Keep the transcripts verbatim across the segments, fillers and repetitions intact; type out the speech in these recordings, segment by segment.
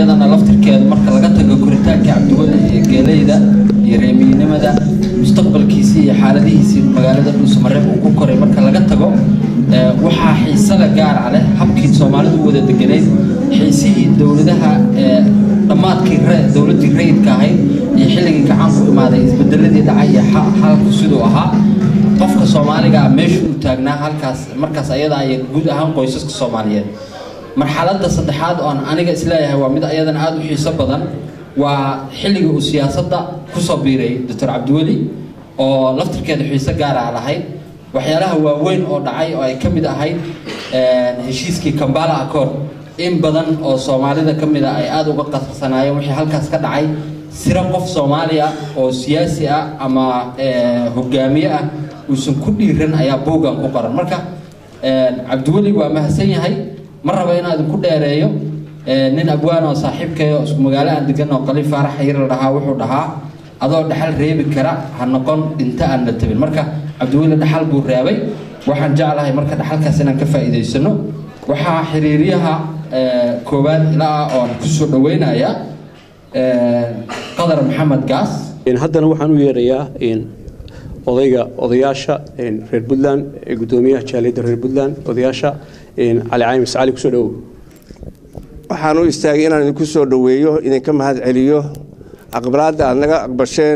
iyadana laftirkeeda marka laga tago koritaanka Cabdiweli ee geelayda iyo reemiinimada mustaqbalkiisa iyo xaaladihiisa magaalada Dhuusamareeb uu ku koray marka laga tago waxa xiiso la gaar ah leh habkii Soomaalidu wada deganeed xiisihii dawladaha dhamaadkii dawladii rayidka ahayd iyo xilligii gacan ku imaaday isbedeladii dhacay xalku sidoo ahaa qofka Soomaaliga meesha uu taagnaa halkaas markaas ayada ay guud ahaan qoysaska Soomaaliyeed marxaladda saddexaad oo aniga isleeyahay waa mid ayadan aad u xiiso badan waa xilliga uu siyaasadda ku soo biiray Doctor Cabdiweli oo laftirkeeda xiiso gaar ah lahayd waxyaalaha waaweyn oo dhacay oo ay kamid ahayd heshiiskii Kampala Accord in badan oo Soomaalida kamid ah ay aad uga qasbanaayeen wixii halkaas ka dhacay sira qof Soomaaliya oo siyaasi ah ama hogaamiye ah uusan ku dhiiran ayaa boogan ku qoran marka Cabdiweli waa mahadsan yahay mar raba inaad ku dheereeyo nin abwaan oo saaxiibkay oo isku magaalo aan degan oo Qaliif Faarax Xayir la dhahaa wuxuu dhahaa adoo dhaxal reebi kara ha noqon inta aan la tabin marka Cabdiweli dhaxal buu reebay waxaan jeclahay marka dhaxalkaas inaan ka faa'iideysano waxa xiriiriyaha koobaad ilaa oo ku soo dhaweynaya Qadar Maxamed Gaas in haddana waxaan u yeerayaa in odayga odayaasha in reer Puntland ee gudoomiyaha jaaliyadda reer Puntland odayaasha in Ali Caymis Ali ku soo dhaw waxaan u istaagay inaan idinku soo dhaweeyo idinka mahad celiyo aqbalaadda aad naga aqbasheen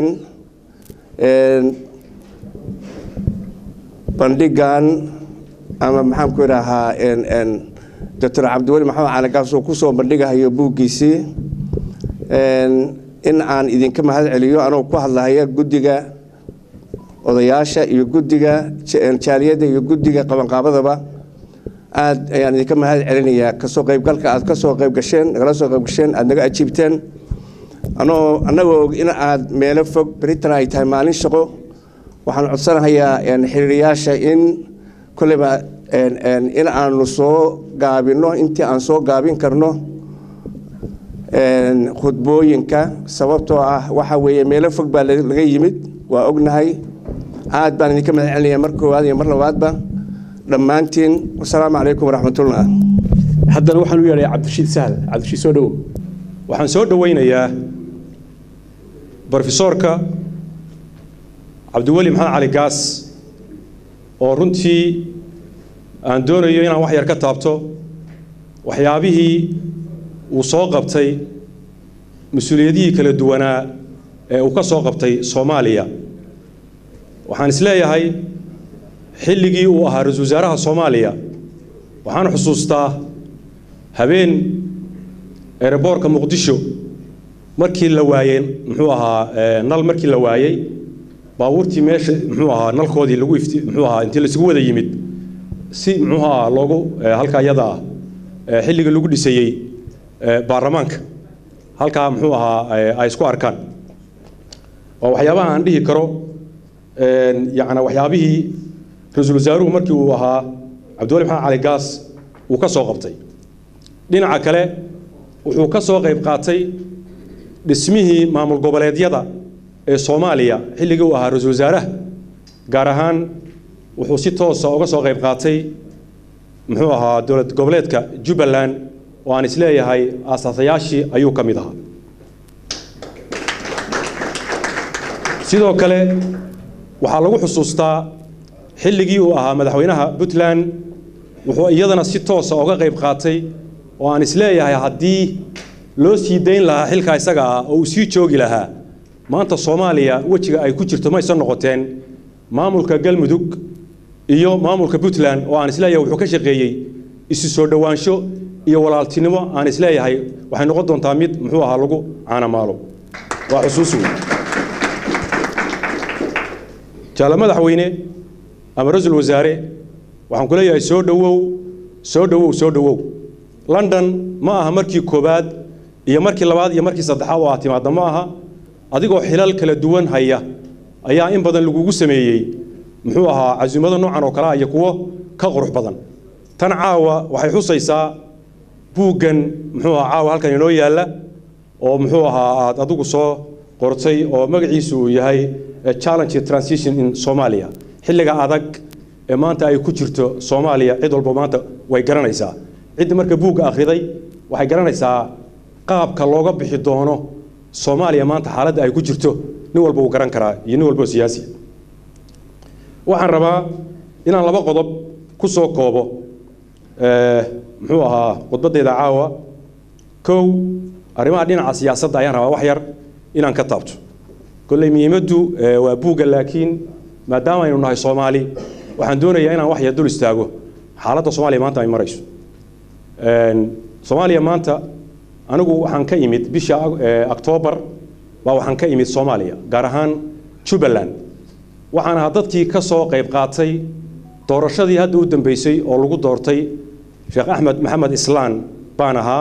bandhigan ama maxaan ku yiraahdaa en en Doctor Cabdiweli Maxamed Cali Gaas oo ku soo bandhigayo buugiisii en in aan idinka mahad celiyo anoo ku hadlaaya guddiga odayaasha iyo guddiga jaaliyadda iyo guddiga qabanqaabadaba aad ayaan idinka mahad celinayaa ka soo qaybgalka aad ka soo qayb gasheen nagala soo qayb gasheen aad naga ajiibteen anoo anagoo og in aad meelo fog baritan ay tahay maalin shaqo waxaan codsanayaa in xiriiriyaasha in kulliba in aanu soo gaabino intii aan soo gaabin karno khudbooyinka sababtoo ah waxa weeye meelo fog baa laga yimid waa ognahay aad baan idinka mahad celinayaa mar koowaad iyo mar labaadba dhammaantiin assalaamu calaykum waraxmatullah haddana waxaan u yeerayaa Cabdirashiid Sahal Cabdirashiid soo dhawow waxaan soo dhaweynayaa Professorka Cabdiweli Maxamed Cali Gaas oo runtii aan doonayo inaan wax yar ka taabto waxyaabihii uu soo qabtay mas'uuliyadihii kala duwanaa ee uu ka soo qabtay Soomaaliya waxaan isleeyahay xilligii uu ahaa ra'iisul wasaaraha Soomaaliya waxaan xusuustaa habeen airportka Muqdisho markii la waayay muxuu ahaa nal markii la waayay baabuurtii meesha muxuu ahaa nalkoodii lagu ifti muxuu ahaa intii la isugu wada yimid si muxuu ahaa loogu halka yada xilliga lagu dhisayay baarlamaanka halka muxuu ahaa ay isku arkaan oo waxyaabaha aan dhihi karo een yaana waxyaabihii ra'iisul wasaaruhu markii uu ahaa Cabdiweli Maxamed Cali Gaas uu ka soo qabtay dhinaca kale wuxuu ka soo qayb qaatay dhismihii maamul goboleedyada ee Soomaaliya xilligii uu ahaa ra'iisul wasaaraha gaar ahaan wuxuu si toos ah uga soo qayb qaatay muxuu ahaa dowlad goboleedka Jubbaland oo aan isleeyahay aasaasiyaashii ayuu ka mid ahaa sidoo kale waxaa lagu xusuustaa xilligii uu ahaa madaxweynaha Puntland wuxuu iyadana si toos ah uga qayb qaatay oo aan isleeyahay haddii loo sii deyn lahaa xilka isaga ah oo uu sii joogi lahaa maanta Soomaaliya wajiga ay ku jirto ma aysan noqoteen maamulka Galmudug iyo maamulka Puntland oo aan isleeyahay wuxuu ka shaqeeyay isu soo dhawaansho iyo walaaltinimo aan isleeyahay waxay noqon doontaa mid muxuu ahaa lagu caana maalo waa xusuus weyn jala madaxweyne ama ra'iisul wasaare waxaan ku leeyahay soo dhawow soo dhawow soo dhawow London ma aha markii koobaad iyo markii labaad iyo markii saddexaad oo aad timaado ma aha adigoo xilal kala duwan haya ayaa in badan lagu sameeyay muxuu ahaa casuumada noocan oo kala iyo kuwo ka qurux badan tan caawa waxay xusaysaa buugan muxuu ahaa caawa halkan inoo yaala oo muxuu ahaa aad adigu soo qortay oo magaciisu uu yahay challenge transition in Somalia xilliga adag ee maanta ay ku jirto Soomaaliya cid walba maanta way garanaysaa cid marka buuga akhriday waxay garanaysaa qaabka looga bixi doono Soomaaliya maanta xaaladda ay ku jirto nin walba uu garan karaa iyo nin walba oo siyaasi waxaan rabaa inaan laba qodob ku soo koobo ee muxuu ahaa qodbadayda caawa kow arrimaha dhinaca siyaasadda ayaan rabaa wax yar inaan ka taabto kulay muhiimaddu waa buuga laakiin maadaama aynu nahay Soomaali waxaan doonayaa inaan wax yar dul istaago xaaladda Soomaaliya maanta ay marayso een Soomaaliya maanta anigu waxaan ka imid bisha October waa waxaan ka imid Soomaaliya gaar ahaan Jubaland waxaan ahaa dadkii ka soo qayb qaatay doorashadii hadda u dambeysay oo lagu doortay Sheekh Axmed Maxamed Islaan baan ahaa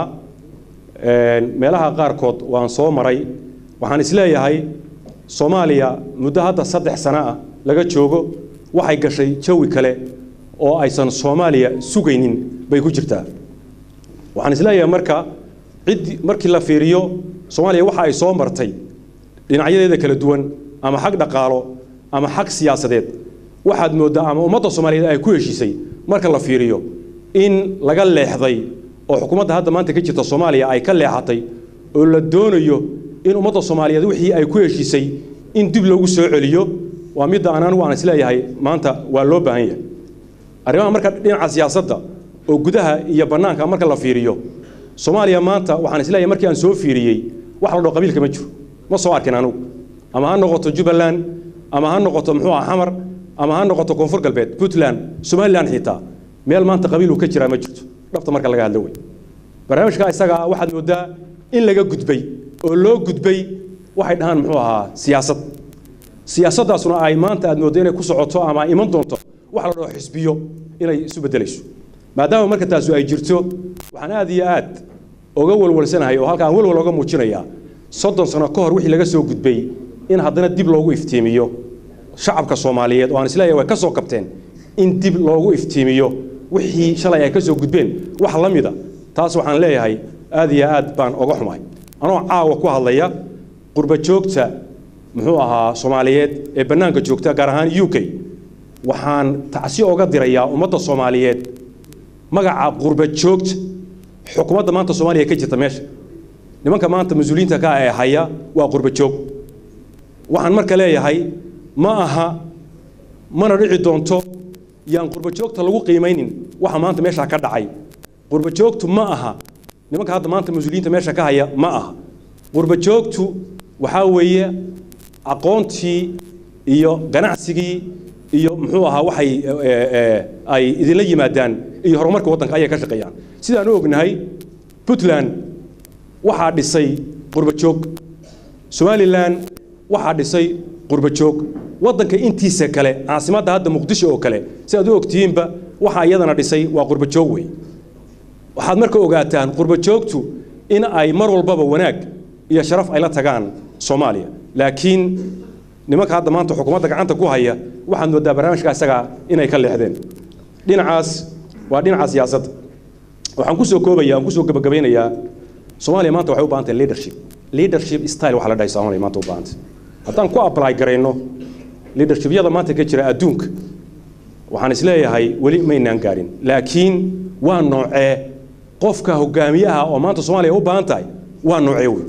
een meelaha qaarkood waan soo maray waxaan isleeyahay Soomaaliya muddo hadda saddex sano ah laga joogo waxay gashay jawi kale oo aysan Soomaaliya sugaynin bay ku jirtaa waxaan isleeyahay marka cid markii la fiiriyo Soomaaliya waxa ay soo martay dhinacyadeeda kala duwan ama xaq dhaqaalo ama xaq siyaasadeed waxaad moodaa ama ummadda Soomaaliyeed ay ku heshiisay marka la fiiriyo in laga leexday oo xukuumadda hadda maanta ka jirta Soomaaliya ay ka leexatay oo la doonayo in ummadda Soomaaliyeed wixii ay ku heshiisay in dib loogu soo celiyo waa mid aan anigu aan isleeyahay maanta waa loo baahan yahay arrimaha marka dhinaca siyaasadda oo gudaha iyo banaanka marka la fiiriyo Soomaaliya maanta waxaan isleeyahay markii aan soo fiiriyay wax la dhoo qabiilka ma jiro ma soo arkin anigu ama ha noqoto Jubaland ama ha noqoto muxuu ahaa Xamar ama ha noqoto Koonfur Galbeed Puntland Somaliland xitaa meel maanta qabiil uu ka jira ma jirto dhabta marka laga hadlo way barnaamijka isaga waxaad moodaa in laga gudbay oo loo gudbay waxay dhahan muxuu ahaa siyaasad siyaasaddaasuna ay maanta aad moodo inay ku socoto ama iman doonto wax la dhoo xisbiyo inay isu bedelayso maadaama marka taas ay jirto waxaan aad iyo aad uga walwalsanahay oo halkaan walwal uga muujinaya soddon sano ka hor wixii laga soo gudbay in haddana dib loogu iftiimiyo shacabka Soomaaliyeed oo aan isleeyahay way ka soo qabteen in dib loogu iftiimiyo wixii shalay ay ka soo gudbeen wax la mid ah taas waxaan leeyahay aad iyo aad baan uga xumahay anoo caawa ku hadlaya qurba joogta muxuu ahaa Soomaaliyeed ee banaanka joogta gaar ahaan U K waxaan tacsi uga dirayaa ummadda Soomaaliyeed magaca qurba joogta xukuumadda maanta Soomaaliya ka jirta meesha nimanka maanta mas'uuliyiinta ka ah haya waa qurba joog waxaan marka leeyahay ma aha mana dhici doonto yaan qurba joogta lagu qiimaynin waxa maanta meesha ka dhacay qurba joogtu ma aha nimanka hadda maanta mas'uuliyiinta meesha ka haya ma aha qurba joogtu waxa weeye aqoontii iyo ganacsigii iyo muxuu ahaa waxay ay idin la yimaadaan iyo horumarka waddanka ay ka shaqeeyaan sidaan u ognahay Puntland waxa dhisay qurba joog Somaliland waxa dhisay qurba joog waddanka intiisa kale caasimadda hadda Muqdisho oo kale si aad u ogtiinba waxa iyadana dhisay waa qurba joog way waxaad marka ogaataan qurba joogtu in ay mar walbaba wanaag iyo sharaf ay la tagaan Soomaaliya laakiin nimanka hadda maanta xukuumadda gacanta ku haya waxaan moodaa barnaamijka isaga inay ka leexdeen dhinacaas waa dhinaca siyaasadda waxaan ku soo koobayaa aan ku soo gabagabeynayaa Soomaaliya maanta waxay u baahan tahay leadership leadership style waxa la dhahay Soomaaliya maanta u baahan tahay haddaan ku apply gareyno leadership yada maanta ka jira adduunka waxaan isleeyahay weli maynaan gaarin laakiin waa noocee qofka hogaamiyaha oo maanta Soomaaliya u baahan tahay waa noocee weey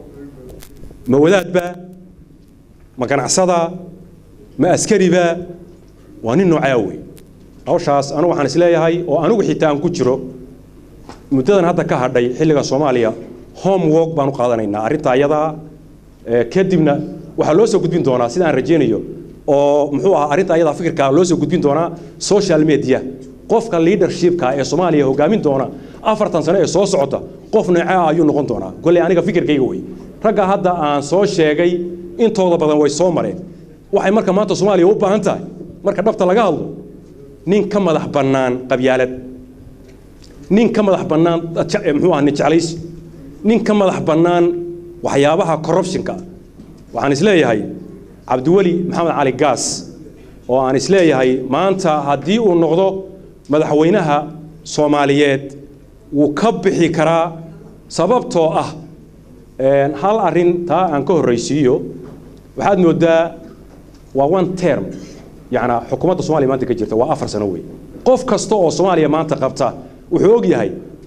ma wadaadba ma ganacsada ma askariba waa nin noocee weey hawshaas anu waxaan isleeyahay oo anigu xitaa aan ku jiro muddadan hadda ka hadhay xilliga Soomaaliya homework baan u qaadanaynaa arrinta ayada kadibna waxa loo soo gudbin doonaa sida aan rajeynayo oo muxuu ahaa arrinta ayada fikirka loo soo gudbin doonaa social media qofka leadershipka ee Soomaaliya hogaamin doona afartan sano ee soo socota qof nooca ayuu noqon doonaa kulli aniga fikirkayga way ragga hadda aan soo sheegay intooda badan way soo mareen waxay marka maanta Soomaaliya u baahan tahay marka dhabta laga hadlo nin ka madax bannaan qabyaalad nin ka madax bannaan muxuu ahaa jeclays nin ka madax bannaan waxyaabaha corruptionka waxaan isleeyahay Cabdiwali Maxamed Cali Gaas oo aan isleeyahay maanta haddii uu noqdo madaxweynaha Soomaaliyeed wuu ka bixi karaa sababtoo ah een hal arin taa aan ka horeysiiyo waxaad moodaa waa one term يعني حكومة الصومالية ما أنت كجرت وافر سنوي قف كستو الصومالية ما أنت قبتها وحوق يهاي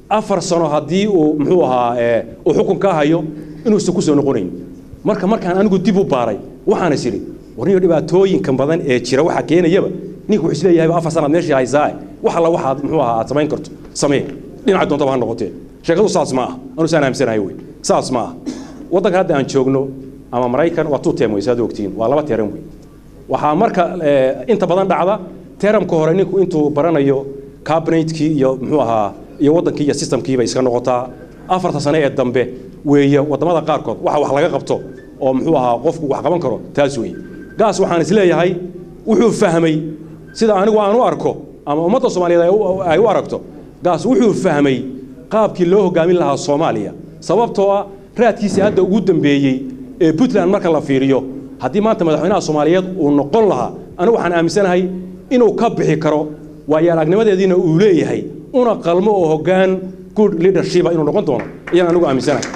afar sano haddii uu muxuu ahaa uu xukun ka hayo inuusan ku soo noqonayn marka markaan anigu dib u baaray waxaan is iri warniyo dhibaatooyinka badan ee jira waxa keenayaba ninku wuxuu isleeyahay afar sano meeshii haysaa waxa la waxa muxuu ahaa aad samayn karto samee dhinaca doonta baa noqotay sheekadu saas ma aha anu saan aamsanahay way saas ma aha wadanka hadda aan joogno ama Mareykan waa two term way saad ogtiin waa laba term way waxa marka inta badan dhacda termka hore ninku intuu baranayo cabinetkii iyo muxuu ahaa iyo wadankii iyo systemkii bay iska noqotaa afarta sano ee dambe weeye wadamada qaar kood waxa wax laga qabto oo muxuu ahaa qofku wax qaban karo taas weeye gaas waxaan isleeyahay wuxuu fahmay sida anigu aan u arko ama ummadda Soomaaliyeed ay u aragto gaas wuxuu fahmay qaabkii loo hogaamin lahaa Soomaaliya sababtoo ah raadkiisa hadda ugu dambeeyay ee Puntland marka la fiiriyo haddii maanta madaxweynaha Soomaaliyeed uu noqon lahaa anigu waxaan aaminsanahay inuu ka bixi karo waayo-aragnimadeediina uu leeyahay una qalmo oo hoggaan good leadership inuu noqon doono ayaan anigu aaminsanahay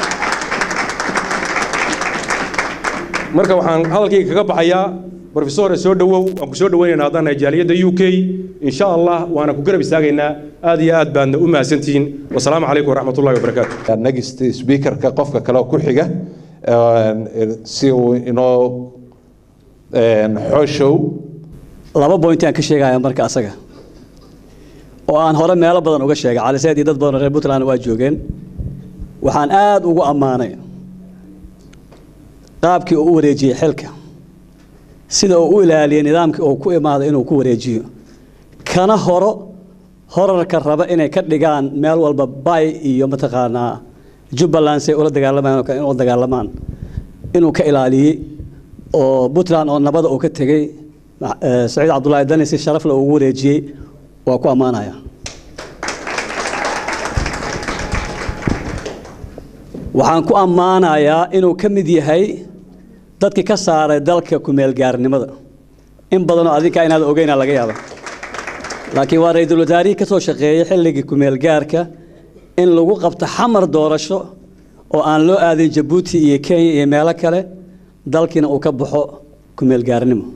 marka waxaan hadalkayga kaga baxayaa professor soo dhawow aan ku soo dhaweynaynaa haddana jaaliyadda U K insha Allah waana ku garab istaagaynaa aad iyo aad baan u mahadsantihiin wassalaamu calaykum waraxmatullaahi wabarakaatuh next speaker ka qofka kale ku xiga si uu inoo xooshow laba point aan ka sheegaya marka asaga oo aan hore meelo badan uga sheegay cali sayd dad badan reer Puntland waa joogeen waxaan aad ugu amaanay qaabkii uu wareejiyay xilka sida uu u ilaaliyay nidaamkii uu ku imaaday inuu ku wareejiyo kana horo horarka raba inay ka dhigaan meel walba bay iyo mataqaanaa Jubbaland say ula dagaalamaan oo inuu dagaalamaan inuu ka ilaaliyay oo Puntland oo nabada uu ka tagay Saciid Cabdullaahi Dani si sharaf leh ugu wareejiyay waa ku amaanaya waxaan ku amaanayaa inuu ka mid yahay dadkii ka saaray dalka ku meel gaarnimada in badan oo adinka inaad ogeynaa laga yaabo laakiin waa ra'iisul wasaarihii ka soo shaqeeyay xilligii ku meel gaarka in lagu qabto xamar doorasho oo aan loo aadin Djibouti iyo Kenya iyo meelo kale dalkiina uu ka baxo ku meel gaarnimo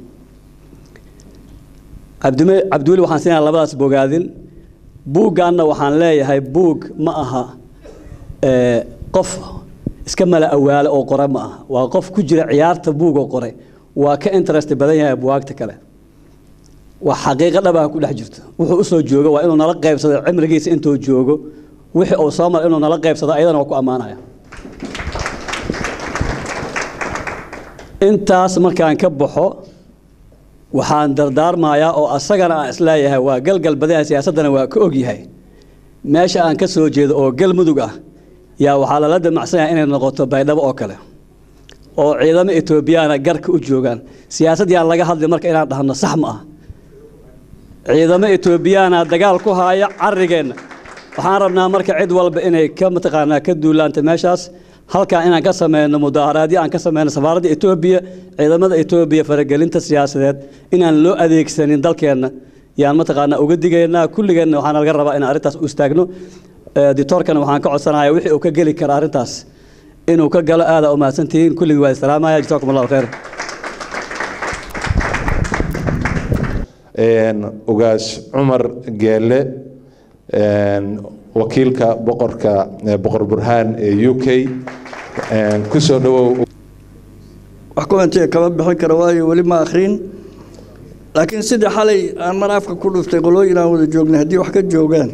abdume abduul waxaan siinaa labadaas bogaadin buuggaana waxaan leeyahay buug ma aha ee qof iska mala awaale oo qora ma aha waa qof ku jira ciyaarta buug oo qoray waa ka interest badan yahay buugta kale waa xaqiiqo dhab ah ku dhex jirto wuxuu u soo joogo waa inuu nala qaybsado cimrigiisa intuu joogo wixii uu soo mar inuu nala qaybsado ayadana waa ku amaanaya intaas markaan ka baxo waxaan dardaarmayaa oo asagana aan isleeyahay waa galgal badan siyaasadana waa ka og yahay meesha aan ka soo jeedo oo galmudug ah yaa waxaa lala damacsan yahay inay noqoto baydhabo oo kale oo ciidamo Etoobiyana garka u joogaan siyaasad yaan laga hadlay marka inaan dhahno sax ma ah ciidamo Etoobiyana dagaal ku haya carigeena waxaan rabnaa marka cid walba inay ka mataqaanaa ka duulaanta meeshaas halka inaan ka sameeyno mudaaharaad aan ka sameeyno safaaradda Etoobiya ciidamada Etoobiya faragelinta siyaasadeed inaan loo adeegsanin dalkeena yaan mataqaanaa uga digaynaa kulligeena waxaan laga rabaa in arintaas u istaagno dictatorkana waxaan ka codsanayaa wixii uu ka gali kara arintaas inuu ka galo aad u mahadsantihiin kulligii waa salaamaya jazakumullahu khayr een ugaas Umar Geelle een wakiilka boqorka boqor Burhaan ee U K een ku soo dhawow wax ku intee kaba bixin kara waayo wali ma akhrin laakiin sida xalay aan maraafka ku dhuftay qolooyin aan wada joognay hadii wax ka joogaan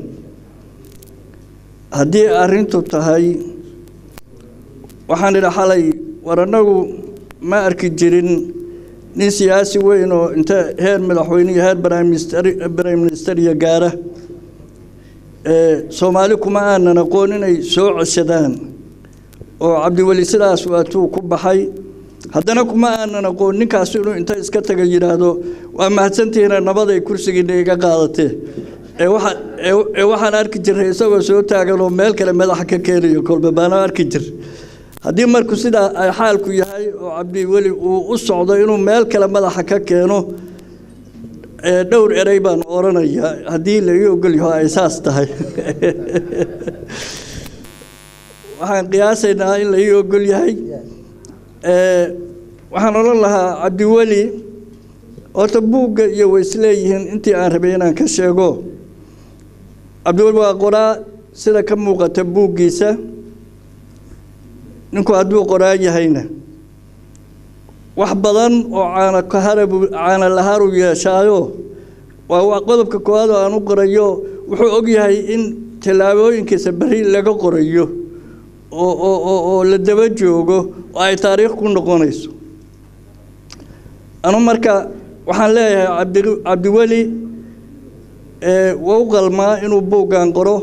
haddii arrintu tahay waxaan ila xalay waranagu ma arki jirin nin siyaasi weyn oo inta heer madaxweyne iyo heer prime minister prime minister iyo gaara ee Soomaali kuma aanan aqoon inay soo codsadaan oo Cabdiwali sidaas waatuu ku baxay haddana kuma aanan aqoon ninkaas inuu inta iska tagay yiraahdo waa mahadsantihiin nabad ay kursigiina iga qaadatay ee waxa ee waxaan arki jiray isagoo soo taagan oo meel kale madax ka keenayo kolba baan arki jiray haddii markuu sida ay xaalku yahay oo Cabdiwali uu u socdo inuu meel kale madax ka keeno ee dhowr eray baan oranaya haddii la iyo ogol yahay ay saas tahay waxaan qiyaasaynaa in la iyo ogol yahay ee waxaan oran lahaa Cabdiwali oo buugga iyo way isleeyihiin intii aan rabay inaan ka sheego Cabdiwali waa qoraa sida ka muuqata buuggiisa ninku hadduu qoraan yahayna wax badan oo caana ka harabu caana la haru yeeshaayo waa qodobka koowaad oo aan u qorayo wuxuu og yahay in tallaabooyinkiisa bari laga qorayo oo oo oo la daba joogo oo ay taariikh ku noqonayso anu marka waxaan leeyahay cabdi cabdiweli ee wuu qalmaa inuu buugaan qoro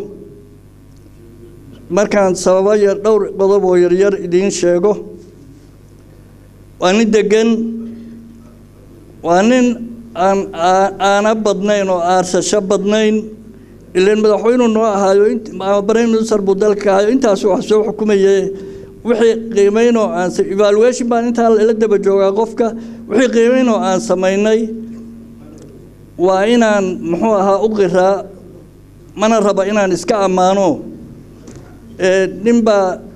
markaan sababa yar dhowr qodob oo yar yar idiin sheego waa nin degan waa nin aan aana badnayn oo aarsasho badnayn ileen madaxweynuhu noo ahaayo prime minister buu dalka ahayo intaas wax soo xukumayay wixii qiimeyn oo aan evaluation baan intaa la daba joogaa qofka wixii qiimeyn oo aan samaynay waa inaan muxuu ahaa u qiraa mana raba inaan iska ammaano ee ninba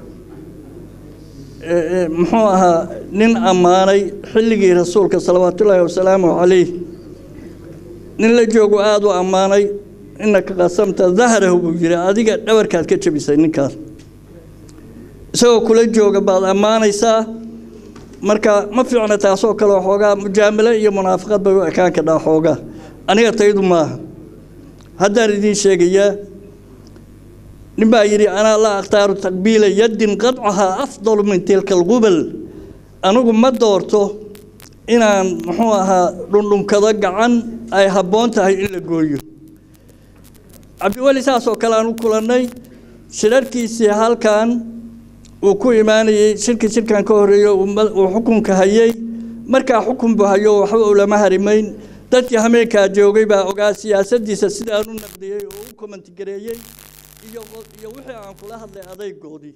ee muxuu ahaa nin ammaanay xilligii rasuulka salawaatullaahi wasalaamu calayh nin la joogo aad u ammaanay innaka qasamta dahrahu buu yiri adiga dhabarkaad ka jabisay ninkaas isagoo kula jooga baad ammaanaysaa marka ma fiicna taasoo kale xoogaa mujaamalo iyo munaafiqad bay u ekaan ka dhaa xoogaa aniga taydu maaha haddaan idiin sheegayaa nin baa yidhi anaa la akhtaaru taqbiila yaddin qadcahaa afdalu min tilka alqubal anigu ma doorto inaan muxuu ahaa dhundhunkado gacan ay habboon tahay in la gooyo cabdiweli saasoo kale aan u kulannay shirarkiisii halkan uu ku imaanayay shirki shirkan ka horreeyo uu xukunka hayay markaa xukun buu hayo waxba ulama harimayn dadkii hameenkaa joogay baa ogaa siyaasaddiisa sidaan u naqdiyey oo u komantigareeyey iyo iyo wixii aan kula hadlay adaygoodii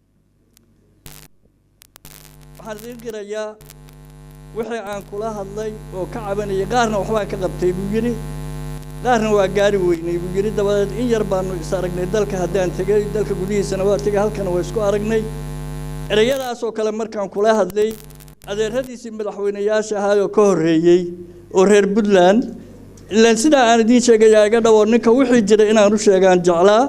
waxaan idiin qirayaa wixii aan kula hadlay oo ka cabanayay qaarna waxbaan ka qabtay buu yidhi qaarna waa gaari weynay buu yidhi dabadeed in yar baanu is aragnay dalka haddaan tegey dalka gudihiisana waa tegey halkana waa isku aragnay ereyadaasoo kale markaan kula hadlay adeeradiisii madaxweynayaasha ahaayoo ka horreeyey oo reer puntland ilaan sidaa aan idiin sheegayaa iga dhawo ninka wixii jira inaan u sheegaan jeclaa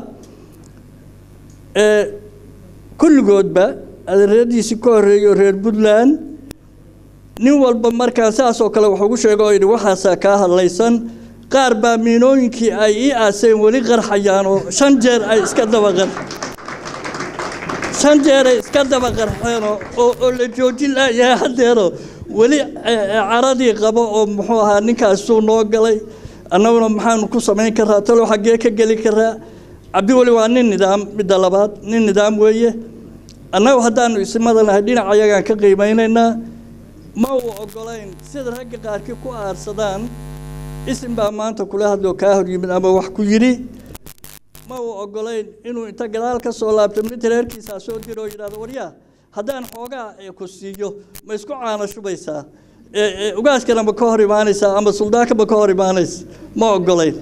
ee kulligoodba adeeradiisii ka horreeyey oo reer puntland nin walba markaan saasoo kale wax ugu sheego oo yidhi waxaasaa kaa hadlaysan qaar baa miinooyinkii ay ii aaseen weli qarxayaan oo shan jeer ay iska daba qarx shan jeer ay iska daba qarxeen oo oo la joojin laayahay haddeero weli caradii qabo oo muxuu ahaa ninkaas suu noo galay annaguna maxaanu ku samayn karaa talo xaggee ka geli karaa cabdiweli waa nin nidaam midda labaad nin nidaam weeye annagu haddaanu isimada nahay dhinaca yagaan ka qiimaynaynaa ma uu ogolayn sida ragga qaarkii ku aarsadaan isim baa maanta kula hadloo kaa hor yimid ama wax ku yidhi ma uu ogolayn inuu inta gadaal ka soo laabto mid reerkiisaa soo diro oo yidhahdo waryaa haddaan xoogaa ku siiyo ma isku caano shubaysaa ugaaskana ma ka hor imaanaysaa ama suldaanka ma ka hor imaanaysa ma ogolayn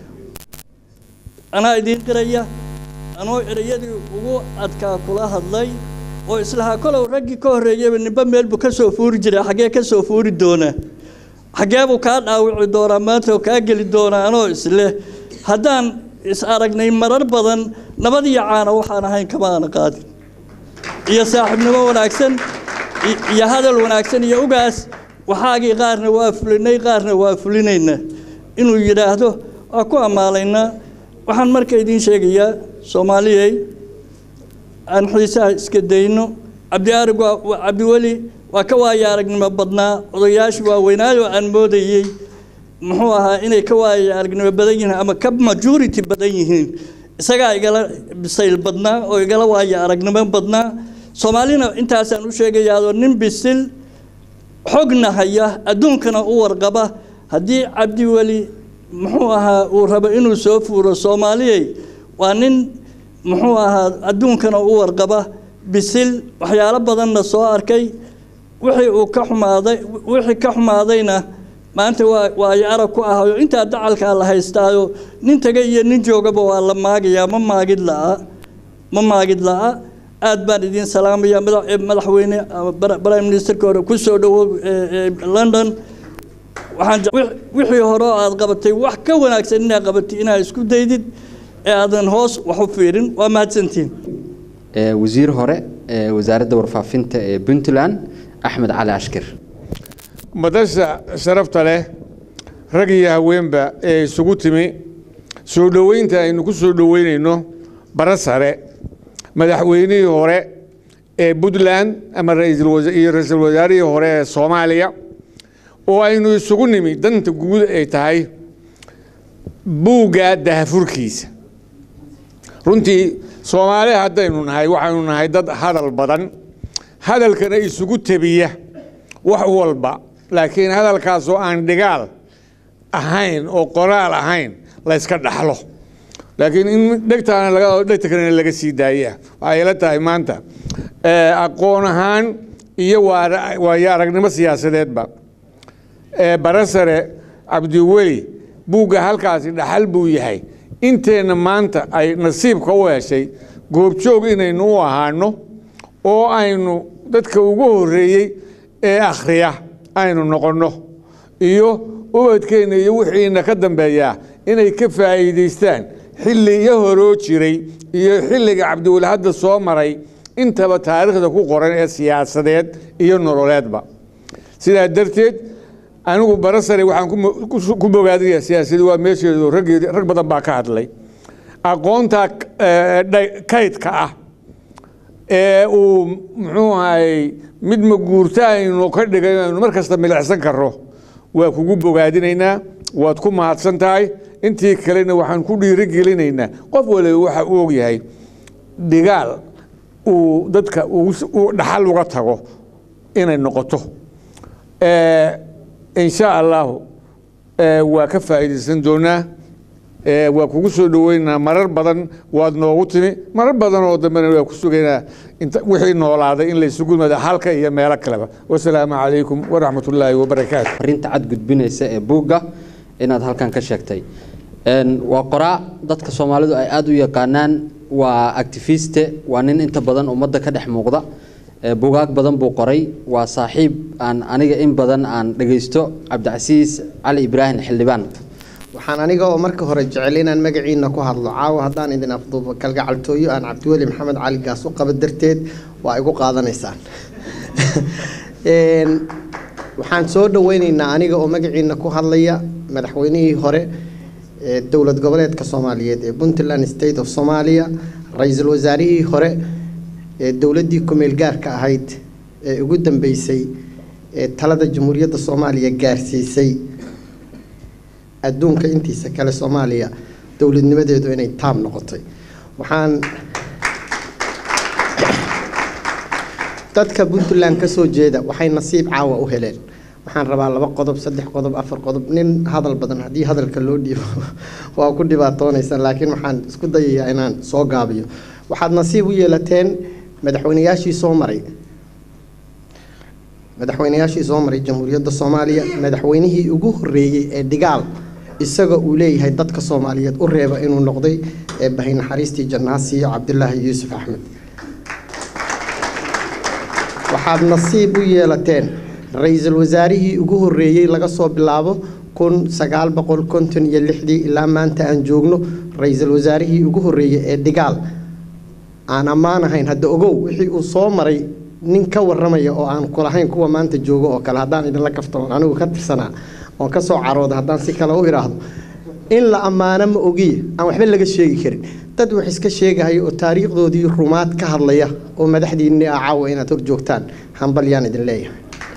anaa idiin qiraya anoo ereyadii ugu adkaa kula hadlay oo islahaa kolow raggii ka horreeyeyba ninba meel buu ka soo fuuri jiray xaggee ka soo fuuri doonaa xaggee buu kaa dhaawici doonaa maanta oo kaa geli doonaa anoo isleh haddaan is aragnay marar badan nabad iyo caana waxaan ahayn kama aana qaadin iyo saaxiibnimo wanaagsan iyo hadal wanaagsan iyo ugaas waxaagii qaarna waa fulinay qaarna waa fulinaynaa inuu yidhaahdo waa ku ammaalaynaa waxaan marka idiin sheegayaa soomaaliyey aan xiisaha iska dayno cabdiaarig waa cabdiweli waa ka waaya aragnimo badnaa odayaashii waaweynaayo aan moodayey muxuu ahaa inay ka waaya aragnimo badan yihiin ama ka majority badan yihiin isagaa igala bisayl badnaa oo igala waaya aragnimo badnaa soomaalina intaasaan u sheegayaadoo nin bisil xogna haya adduunkana u warqaba haddii cabdiweli muxuu ahaa uu rabo inuu soo fuuro soomaaliyey waa nin muxuu ahaa adduunkana u warqaba bisil waxyaalo badanna soo arkay wixii uu ka xumaaday wixii ka xumaadayna maanta waa waa arag ku ahayo inta dacalka la haystaayo nin tagay iyo nin joogaba waa la maagayaa ma maagid laa ma maagid laa aad baan idin salaamaya madaxweyne prime minister ka hore ku soo dhawo London waxaan wixii hore aad qabatay wax ka wanaagsan inaad qabatay inaad isku daydid ee aadan hoos wax u fiirin waa mahadsantiin wasiir hore ee wasaaradda warfaafinta ee Puntland Axmed Cali Ashkir madasha sharafta leh rag iyo haweenba ee isugu timi soo dhaweynta aynu ku soo dhaweynayno barasare madaxweynihii hore ee Puntland ama ra'iisul wasaarihii hore ee Soomaaliya oo aynu isugu nimi danta guud ay tahay buuga daahfurkiisa runtii Soomaali haddaynu nahay waxaynu nahay dad hadal badan hadalkana isugu tabiya wax walba laakiin hadalkaas oo aan dhigaal ahayn oo qoraal ahayn la iska dhaxlo laakiin in dhegtaana laga dhegtaana laga sii daaya waxay la tahay maanta ee aqoon ahaan iyo waa aragnimo siyaasadeedba ee barasare Cabdiweli buuga halkaasi dhaxal buu yahay inteena maanta ay nasiibka u heshay goobjoog inaynu u ahaano oo aynu dadka ugu horeeyay ee akhriya aynu noqono iyo ubadkeena iyo wixiina ka dambeeya inay ka faa'iideystaan xilliga hore jiray iyo xilliga Cabdiweli hadda soo maray intaba taariikhda ku qoran ee siyaasadeed iyo nololeedba sidaa darteed anigu barasare waxaan ku bogaadinayaa siyaasadda waa meesheedu rag rag badan baa ka hadlay aqoonta kaydka ah ee uu muxuu ahay mid ma guurtaayno ka dhigay inuu mar kasta milicsan karo waa kugu bogaadinaynaa waad ku mahadsan tahay intii kalena waxaan ku dhiirigelinaynaa qof waliba waxa uu og yahay dhigaal uu dadka uu dhaxal uga tago inay noqoto ee insha Allah waa ka faa'iideysan doonaa ee waa kugu soo dhaweynaa marar badan waad noogu timi marar badan oo dambana waa ku sugeynaa inta wixii noolaaday in la isugu yimaado halka iyo meelo kaleba wassalaamu calaykum waraxmatullaahi wabarakaatuh arinta cad gudbinaysa ee buugga inaad halkan ka sheegtay een waa qoraa dadka Soomaalidu ay aad u yaqaanaan waa activiste waa nin inta badan ummadda ka dhex muuqda buugaag badan buu qoray waa saaxiib aan aniga in badan aan dhageysto Cabdicasiis Cali Ibrahim Xildhibaan waxaan aniga oo marka hore jecel inaan magaciina ku hadlo caawa haddaan idin afduubo kalgacaltooyo aan Cabdiweli Maxamed Cali gaas u qaba darteed waa igu qaadanaysaan een waxaan soo dhaweynaynaa aniga oo magaciina ku hadlaya madaxweynihii hore ee dowlad goboleedka Soomaaliyeed ee Puntland State of Somalia ra'iisul wasaarihii hore ee dowladii ku meel gaarka ahayd ee ugu dambeysay ee talada jamhuuriyadda Soomaaliya gaarsiisay adduunka intiisa kale Soomaaliya dowladnimadeedu inay taam noqotay waxaan dadka Puntland ka soo jeeda waxay nasiib caawa u heleen waxaan rabaa laba qodob saddex qodob afar qodob nin hadal badan hadii hadalka loo dhiibo waa ku dhibaatoonaysan laakiin waxaan isku dayayaa inaan soo gaabiyo waxaad nasiib u yeelateen madaxweynayaashii soo maray madaxweynayaashii soo maray jamhuuriyadda Soomaaliya madaxweynihii ugu horeeyay ee dhigaal isaga uu leeyahay dadka Soomaaliyeed u reeba inuu noqday ee bahay naxariistii jannaasi Cabdullaahi Yuusuf Axmed waxaad nasiib u yeelateen ra'iisul wasaarihii ugu horeeyay laga soo bilaabo kun sagaal boqol konton iyo lixdii ilaa maanta aan joogno ra'iisul wasaarihii ugu horeeyay ee dhigaal aan ammaan ahayn hadda ogow wixii uu soo maray nin ka waramaya oo aan kulahayn kuwa maanta joogo oo kale hadaan idin la kafto anigu ka tirsanaa oo ka soo carooda hadaan si kale u iraahdo in la amaana ma ogiye aan waxba laga sheegi karin dad wax iska sheegahay oo taariikhdoodii rumaad ka hadlaya oo madaxdiinni caawa inaad hor joogtaan hambalyaan idin leeyahay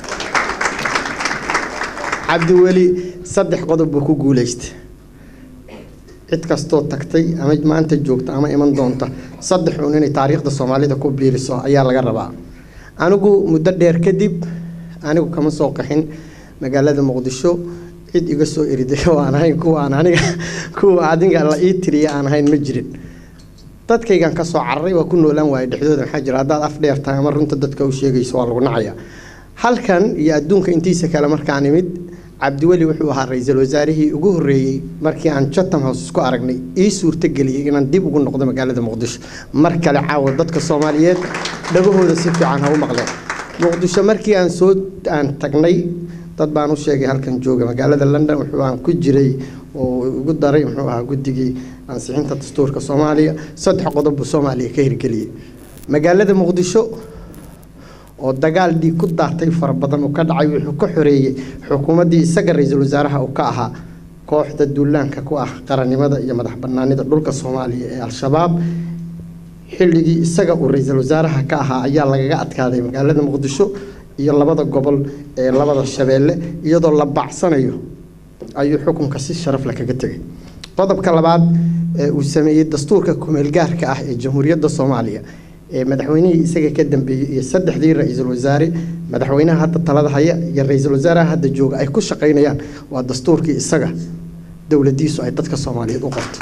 Cabdiweli saddex qodob buu ku guuleystay cid kastoo tagtay ama maanta joogta ama iman doonta saddex uun inay taariikhda Soomaalida ku biiriso ayaa laga rabaa anigu muddo dheer kadib anigu kama soo qaxin magaalada Muqdisho cid iga soo iriday oo aan ahayn kuwa aan aniga kuwa adiga la ii tiriya aan ahayn ma jirin dadkaygan ka soo cararay waa ku noolaan waay dhexdooda waxa jira hadaad af dheertahay ama runta dadka u sheegayso waa lagu nacaya halkan iyo adduunka intiisa kale markaan imid Cabdiweli wuxuu ahaa ra'iisul wasaarihii ugu horeeyay markii aan Chatham House isku aragnay ii suurta galiyay inaan dib ugu noqdo magaalada Muqdisho mar kale caawa dadka Soomaaliyeed dhagahooda si fiican ha u maqleen Muqdisho markii aan soo aan tagnay dad baan u sheegay halkan jooga magaalada London wuxuu aan ku jiray oo ugu daray muxuu ahaa guddigii ansixinta dastuurka Soomaaliya saddex qodob buu Soomaaliya ka hirgeliyay magaalada Muqdisho oo dagaal dhiig ku daatay far badan oo ka dhacay wuxuu ka xoreeyay xukuumaddii isaga ra'iisul wasaaraha uu ka ahaa kooxda duulaanka ku ah qarannimada iyo madax bannaanida dhulka Soomaaliya ee al-shabaab xilligii isaga uu ra'iisul wasaaraha ka ahaa ayaa lagaga adkaaday magaalada Muqdisho iyo labada gobol ee labada shabeelle iyadoo la bacsanayo ayuu xukunka si sharaf leh kaga tagay qodobka labaad ee uu sameeyay dastuurka kumeel gaarka ah ee Jamhuuriyadda Soomaaliya ee madaxweynihii isaga ka dambeeyay iyo saddexdii ra'iisul wasaare madaxweynaha hadda talada haya iyo ra'iisul wasaaraha hadda jooga ay ku shaqeynayaan waa dastuurkii isaga dawladdiisu ay dadka Soomaaliyeed u qabtay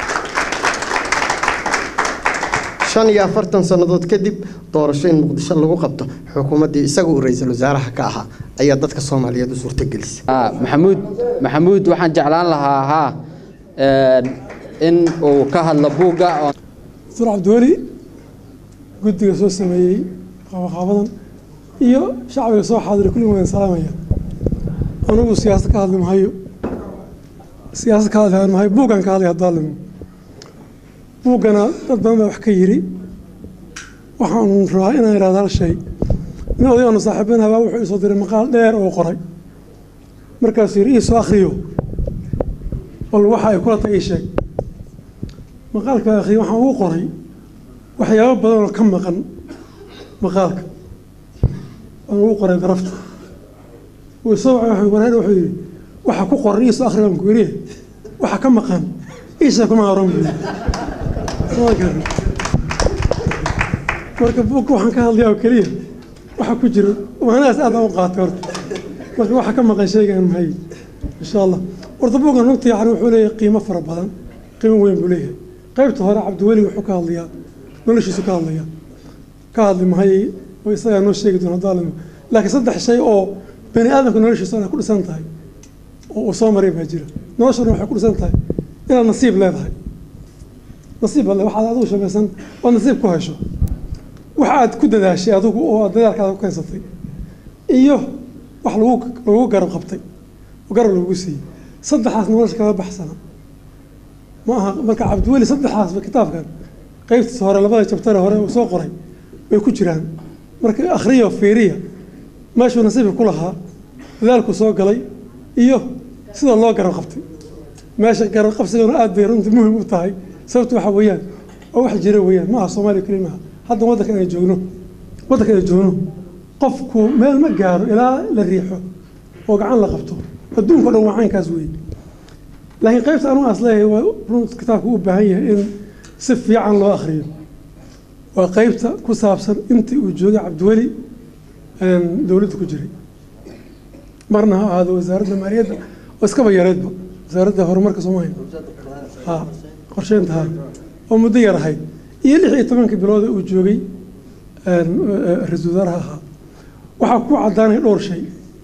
shan iyo afartan sanadood kadib doorashooyin Muqdisho lagu qabto xukuumaddii isaga uu ra'iisul wasaaraha ka ahaa ayaa dadka Soomaaliyeed u suurtagelisay ah maxamuud maxamuud waxaan jeclaan lahaa ha in uu ka hadlo buuga Dr. Cabdiweli guddiga soo sameeyay qabaqabadan iyo shacbiga soo xaadiray kulli waan salaamaya anigu siyaasad ka hadli maayo siyaasad ka hadli maayo buugan ka hadli hadalimo buugana dad badan baa wax ka yiri waxaan rabaa inaan iraahdo hal shay nin odayaanu saaxiibana baa wuxuu isoo diray maqaal dheer oo qoray markaasuu yiri ii soo akhriyo bal waxa ay kula tagay sheeg maqaalka akhriyo waxaan ugu qoray waxyaabo badan oo ka maqan maqaalka aan ugu qoray darafta uu soo wuxuu wareer wuxuu yiri waxa ku qoran ii soo akhriyo aan ku yiri waxa ka maqan isha kuma aroon marka buug waxaan ka hadlayaa oo kaliya waxa ku jira waanaas aad u qaatay horta marka waxa ka maqan sheegan mahay insha Allah horta buugan runtii yaani wuxuu leeyahay qiimo fara badan qiimo weyn buu leeyahay qaybta hore Cabdiweli wuxuu ka hadlayaa noloshiisa ka hadlayaa ka hadli mahay oo isaga noo sheegi doona daalimo laakiin saddex shay oo bani aadamka noloshiisa ay ku dhisan tahay oo soo maray baa jira noloshana waxay ku dhisan tahay inaad nasiib leedahay nasiib alle waxaad adigu shaqaysan oo nasiib ku hesho waxaad ku dadaashay adigu oo dadaalkaada ku kaysatay iyo wax lagu lagu garab qabtay oo garab lagu siiyey saddexaas nolosha kaga baxsana ma aha marka Cabdiweli saddexaas kitaabkan qaybtiisa hore labada chapter hore uu soo qoray way ku jiraan marka akhriyo fiiriya meeshuu nasiib ku lahaa dadaalku soo galay iyo sida loo garab qabtay meesha garab qabsigana aad bay runtii muhiim u tahay sababtu waxa weeyaan oo wax jira weeyaan ma aha Soomaaliya kaliya hadda waddanka ay joogno waddanka ay joogno qofku meel ma gaaro ilaa la riixo oo gacan la qabto adduunka dhan waa caynkaas weey laakiin qaybta anu asleeyahay waa runtii kitaabku u baahan yahay in si fiican loo akhriyo waa qaybta ku saabsan intii uu joogay Cabdiweli dawladda ku jiray marna ha ahaado wasaaradda maaliyadda oo iska bayareedba wasaaradda horumarka Soomaaliya ha qorsheynta oo muddo yar ahayd iyo lix iyo toban bilood uu joogay ra'iisul wasaaraha ahaa waxa ku cadaanay dhowr shay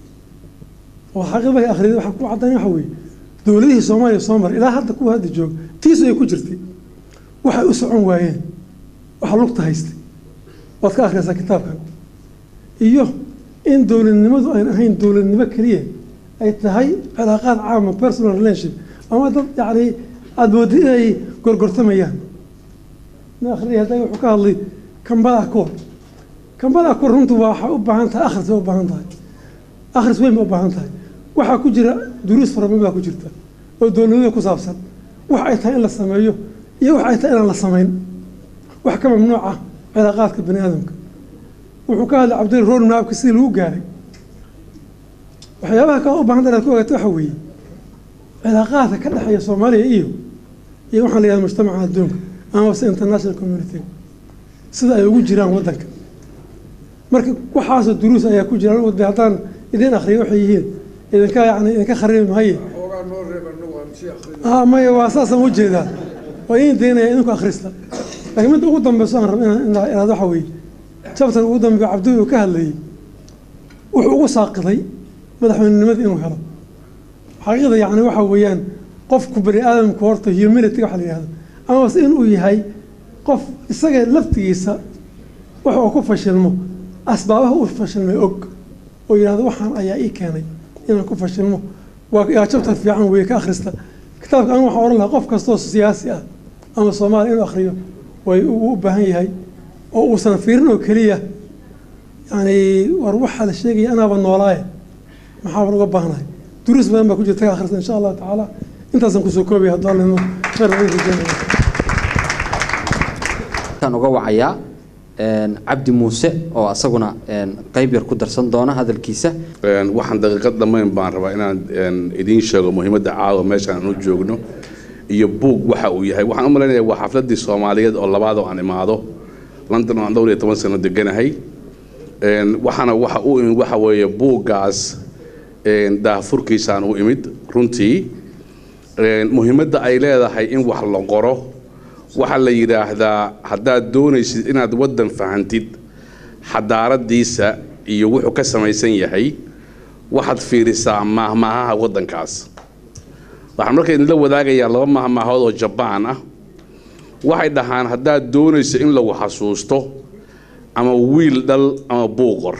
oo xaqiiqada akhriday waxa ku cadaanay waxa weeye dawladihii Soomaaliya soo maray ilaa hadda ku hadda joog tiisu ay ku jirtay waxa u socon waayeen waxa lugta haystay waad ka akhrisaa kitaabkan iyo in dawladnimadu ay ahayn dawladnimo kaliya ay tahay cilaaqaad caam personal relationship ama dad yaani aad moodid ay gorgortamayaan ma akhriya hadda wuxuu ka hadlay kambada koor kambada koor runtu waxa u baahan tahay akhris u baahan tahay akhris weyn u baahan tahay waxa ku jira duruus fara badan ku jirta oo dawladda ku saabsan waxa ay tahay in la sameeyo iyo waxa ay tahay in la sameeyn wax ka mamnuuc ah cilaaqaadka bani aadamka wuxuu ka hadlay Cabdiweli roon naabka si lagu gaaray waxyaabaha ka u baahan tahay ku ogaato waxa weeye cilaaqaadka ka dhaxeeya Soomaaliya iyo iyo waxaan leeyahay mujtamaca adduunka ama international community sida ay ugu jiraan waddanka marka waxaas duruus ayaa ku jiraan oo haddaan idin akhriyo waxay yihiin idinka yani idinka khariib maaye ah ma waa asaasan u jeedaa waa in deynaya idinku akhrista laakiin mid ugu dambayso aan rabaa inaan iraado waxa weeye chapter ugu dambeeyo Cabdiweli ka hadlayay wuxuu ugu saaqiday madaxweynenimada inuu helo xaqiiqada yani waxa weeyaan qofku bani aadamku horta humanity waxa la yiraahdo ama in uu yahay qof isaga laftigiisa waxa uu ku fashilmo asbaabaha uu fashilmay og oo yiraahdo waxaan ayaa ii keenay inaan ku fashilmo waa chapter fiican weey ka akhrista kitaabka anigu waxaan oran lahaa qof kastoo siyaasi ah ama soomaali inuu akhriyo way u baahan yahay oo uusan fiirin oo keliya yani war waxaa la sheegaya anaaba noolaaye maxaa war uga baahnahay duruus badan baa ku jirta ka akhrista insha allahu tacaala intaasan kusoo koobaya hadduu alla inuu khayr badan rajeynaya kan uga wacayaa cabdi muuse oo asaguna qayb yar ku darsan doona hadalkiisa waxaan daqiiqad dhammayn baan rabaa inaan idiin sheego muhiimadda caawa meeshaan aanu joogno iyo buug waxa uu yahay waxaan u malaynayaa waa xafladii Soomaaliyeed oo labaad oo aan imaado London aan dhowr iyo toban sano deganahay waxaana waxa uu imid waxa weeye buuggaas daafurkiisa aan u imid runtii muhiimadda ay leedahay in wax la qoro waxa la yiraahdaa haddaad doonaysid inaad wadan fahantid xadaaradiisa iyo wuxuu ka samaysan yahay waxaad fiirisaa mahmaaha wadankaas waxaan markaa idinla wadaagayaa laba mahmaahood oo Japan ah waxay dhahaan haddaad doonayso in lagu xasuusto ama wiil dhal ama buuqor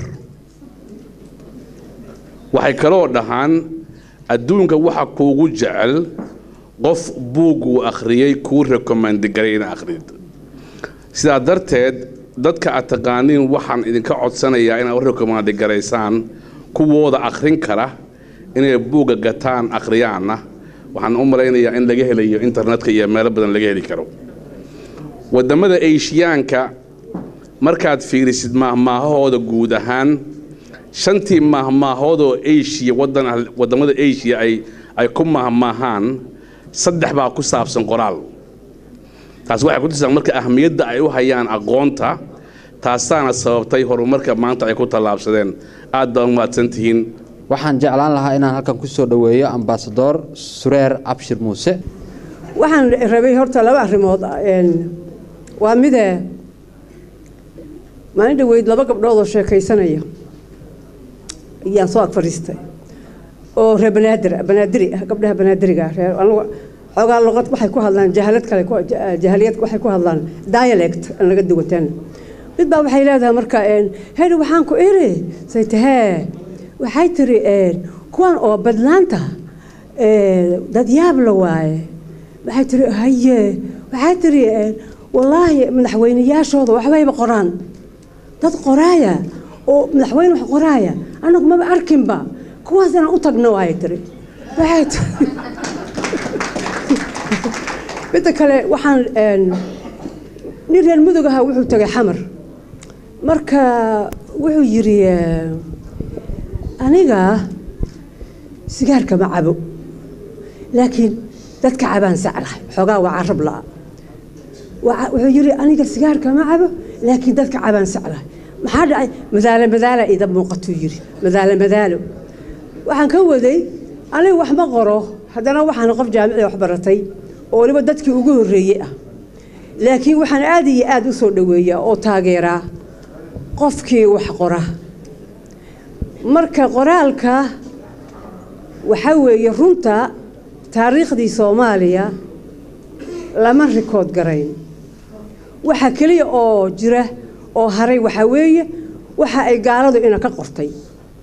waxay kaloo dhahaan adduunka waxa kuugu jecel qof buug uu akhriyay kuu recommend garay in akhrid sidaa darteed dadka aad taqaaniin waxaan idinka codsanayaa inaad u recommend garaysaan kuwooda akhrin kara inay buuga gataan akhriyaana waxaan u malaynayaa in laga helayo internetka iyo meelo badan laga heli karo wadamada Asiaanka markaad fiirisid mahmaahooda guud ahaan shantii mahmaahood oo Asia wadan wadamada Asia ay ay ku mahmaahaan saddex baa ku saabsan qoraal taas waxay ku tusaysaa marka ahmiyadda ay u hayaan aqoonta taasaana sababtay horumarka maanta ay ku tallaabsadeen aad baan mahadsantihiin waxaan jeclaan lahaa inaan halkan ku soo dhaweeyo ambassador Sureer Abshir Muuse waxaan rabay horta laba arrimood waa mid maalin dhaweyd laba gabdhood oo sheekaysanaya ayaan soo ag fadhiistay oo reer banaadir banaadiri gabdhaha banaadiriga reer anigu xogaa luqad waxay ku hadlaan jahalad kale ku jahaliyad waxay ku hadlaan dialect aan laga duwantaan mid baa waxay leedahay marka een heer waxaan ku iri saytahee waxay tiri een kuwan oo badlaanta ee dad yaab la waaye waxay tiri haye waxay tiri een wallaahi madaxweynayaashooda waxbayba qoraan dad qoraaya oo madaxweyne wax qoraaya anagu ma arkin ba kuwaas inaan u tagno ay tiri waxay midda kale waxaan nin reer mudug ahaa wuxuu tagay xamar marka wuxuu yiri aniga sigaarka ma cabo laakiin dadka cabaan saclahay xogaa waa carab la wuxuu yiri aniga sigaarka ma cabo laakiin dadka cabaan saclahay maxaa dhacay madaala madaala ida muuqato yiri madaala madaalo waxaan ka waday aniga wax ma qoro haddana waxaan qof jaamicada wax baratay oo waliba dadkii ugu horeeyay ah laakiin waxaan aad iyo aad u soo dhaweeyaa oo taageeraa qofkii wax qora marka qoraalka waxa weeye runta taariikhdii Soomaaliya lama rikood garayn waxa kaliya oo jira oo haray waxa weeye waxa ay gaaladu ina ka qortay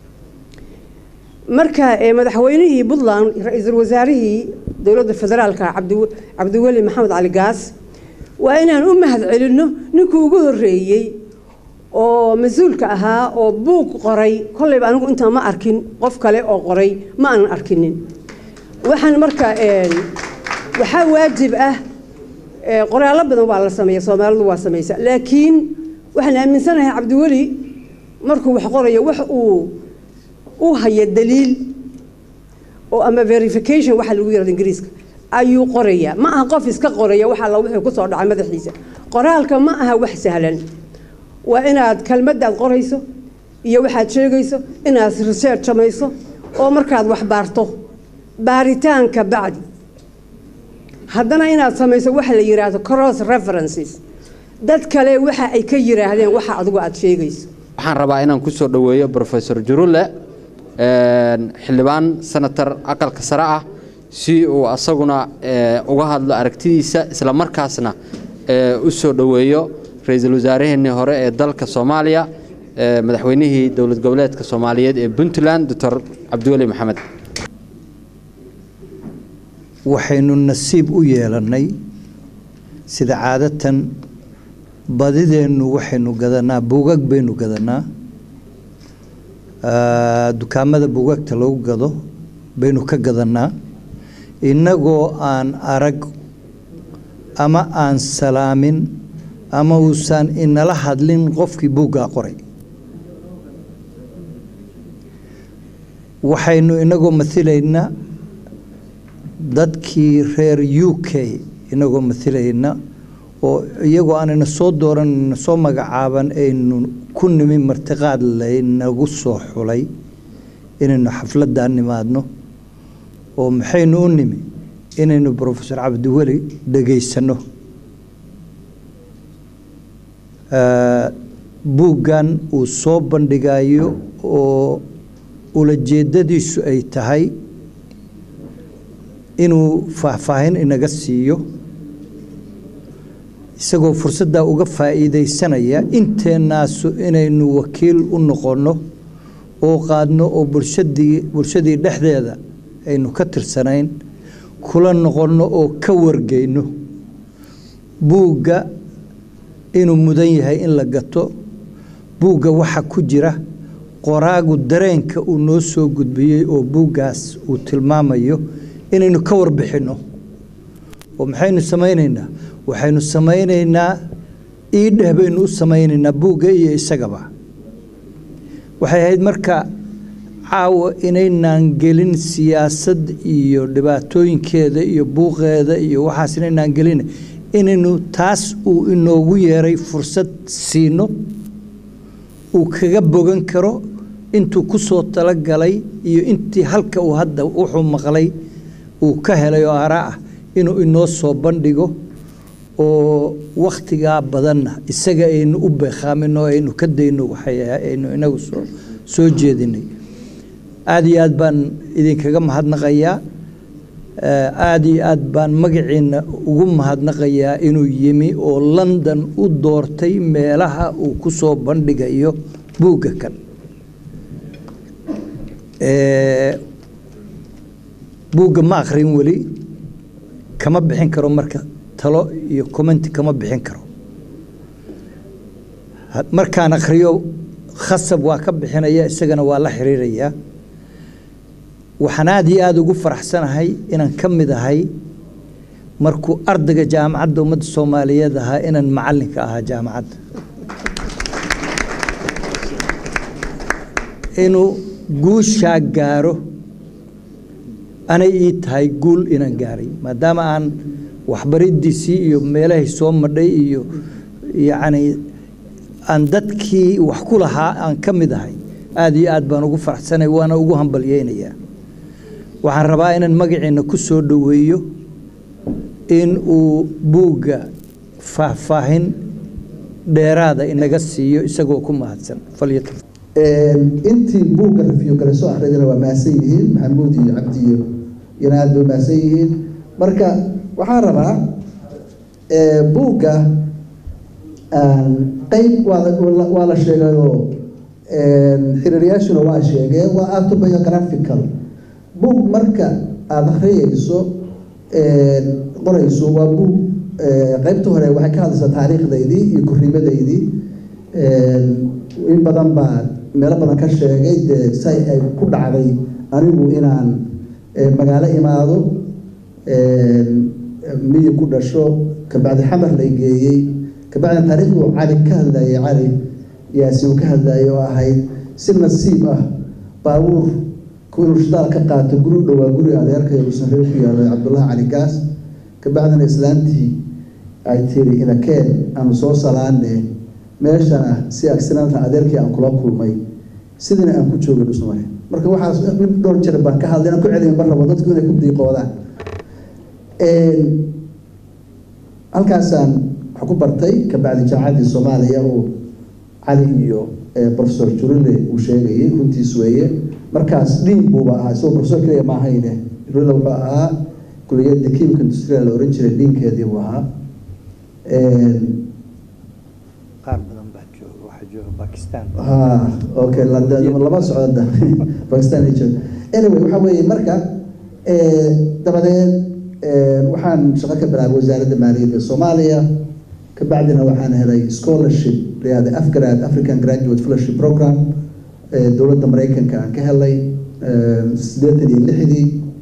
marka madaxweynihii Puntland ra'iisul wasaarihii dawladda federaalka Cabdiweli Maxamed Cali Gaas waa inaan u mahad celino ninkii ugu horeeyay oo mas'uulka ahaa oo buug qoray kulay anigu inta ma arkin qof kale oo qoray ma aan arkinin waxaan marka een waxa waajib ah qoraal badan waa la sameeyay Soomaalidu waa sameeyay laakiin waxaan aaminsanahay Cabdiweli markuu wax qorayo wax uu uu haya daliil oo ama verification waxa lagu yiraahdo Ingiriiska ayuu qoraya ma aha qof iska qoraya waxa la wuxuu ku soo dhacay madaxiisa qoraalka ma aha wax sahlan waa inaad kalmadaad qorayso iyo waxaad sheegayso inaad research samayso oo markaad wax baarto baaritaanka bacdi haddana inaad samayso waxa la yiraahdo cross references dad kale waxa ay ka yiraahdeen waxa adigu aad sheegayso waxaan rabaa inaan ku soo dhaweeyo professor Jurule een xildhibaan senator aqalka sare ah si uu asaguna uga hadlo aragtidiisa isla markaasna u soo dhaweeyo ra'iisul wasaarihii hore ee dalka Soomaaliya madaxweynihii dawlad goboleedka Soomaaliyeed ee Puntland Doctor Cabdiweli Maxamed waxaynu nasiib u yeelannay sida caadatan badideennu waxaynu gadanaa buugag baynu gadanaa dukaamada buugagta lagu gado baynu ka gadanaa innagoo aan arag ama aan salaamin ama uusan inala hadlin qofkii buuggaa qoray waxaynu inagoo mathilayna dadkii reer U K inagoo mathilayna oo iyagoo aanayna soo dooran soo magacaaban aynu ku nimi martiqaad laynagu soo xulay inaynu xafladdan nimaadno oo maxaynu u nimi inaynu professor cabdiweli dhegaysano buuggan uu soo bandhigayo oo ulajeedadiisu ay tahay inuu faahfaahin inaga siiyo isagoo fursaddaa uga faa'iidaysanaya inteennaasu inaynu wakiil u noqonno oo qaadno oo bulshadii bulshadii dhexdeeda aynu ka tirsanayn kula noqonno oo ka wargeyno buugga inuu mudan yahay in la gato buugga waxa ku jira qoraagu dareenka uu noo soo gudbiyey oo buuggaas uu tilmaamayo inaynu ka warbixinno oo maxaynu samaynaynaa waxaynu samaynaynaa iidheh baynu u samaynaynaa buugga iyo isagaba waxay ahayd marka caawa inaynaan gelin siyaasad iyo dhibaatooyinkeeda iyo buuqeeda iyo waxaas inaynaan gelin inaynu taas uu inoogu yeeray fursad siino uu kaga bogan karo intuu ku soo talagalay iyo intii halka uu hadda wuxuu maqlay uu ka helay oo ara ah inuu inoo soo bandhigo oo wakhtigaa badanna isaga aynu u beeqaamino aynu ka dayno waxay aynu inagu soo soo jeedinay aad iyo aad baan idinkaga mahadnaqayaa aad iyo aad baan magaciina ugu mahadnaqayaa inuu yimi oo London u doortay meelaha uu ku soo bandhigayo buugga kan ee buugga ma akhrin weli kama bixin karo marka talo iyo comment kama bixin karo markaan akhriyo khasab waa ka bixinaya isagana waa la xiriiraya waxaan aad iyo aad ugu faraxsanahay inaan ka mid ahay markuu ardayga jaamacadda ummadda Soomaaliyeed ahaa inaan macalinka ahaa jaamacadda inuu guusha gaaro anay ii tahay guul inaan gaaray maadaama aan waxbaridiisii iyo meelahay soo madhay iyo yacni aan dadkii wax ku lahaa aan ka mid ahay aad iyo aad baan ugu faraxsanahay waana ugu hambalyeynayaa waxaan rabaa inaan magaciina ku soo dhaweeyo in uu buugga faahfaahin dheeraada inaga siiyo isagoo ku mahadsan falyata intii buugga review kale soo akhridina waa maasan yihiin maxamuud iyo cabdi iyo yanaad bay maasan yihiin marka waxaan rabaa buugga qayb waa la sheegayoo xiriiryaashuna waa sheegeen waa autobiographical buug marka aada akhriyeyso qorayso waa buug qaybta hore waxay ka hadlaysaa taariikhdaydii iyo kurriimadaydii in badan baa meelo badan ka sheegay dee say ay ku dhacday anigu inaan magaalo imaado miyi ku dhasho kabacdi xamar la geeyey kabacdi taariikhdu cali ka hadlayay cali yaasi uu ka hadlayay oo ahayd si nasiib ah baabuur inuu shidaal ka qaato guri dhowaa guri adeerkay uusan reer ku yaalay cabdullaahi cali gaas kabacdina islaantii ay tiri inakeen aanu soo salaane meeshan ah si accidental adeerkii aan kula kulmay sidina aan ku joogay Soomaali marka waxaas dhowr jeer baan ka hadlayna ku celin mar rabo dadku inay ku diiqoodaan een halkaasaan wax ku bartay kabacdi jaamacadda Soomaaliya oo cali iyo professor Jurille uu sheegay runtiis weeye markaas dhiin buuba ahaa soo professor kaliya ma ahayne Jurille wuxuu ahaa kulliyadda kiimika industrial la oran jiray dhiinkeedii uu ahaa een qaar badan baa jooga waxa jooga Pakistan ah okay laba socda Pakistan iyo anyway waxa weeye marka ee dabadeed waxaan shaqo ka bilaabay wasaaradda maaliyadda Soomaaliya ka bacdina waxaan helay scholarship leeyahay Afgrad African Graduate Fellowship Program dowladda Mareykanka aan ka helay siddeetan iyo lixdii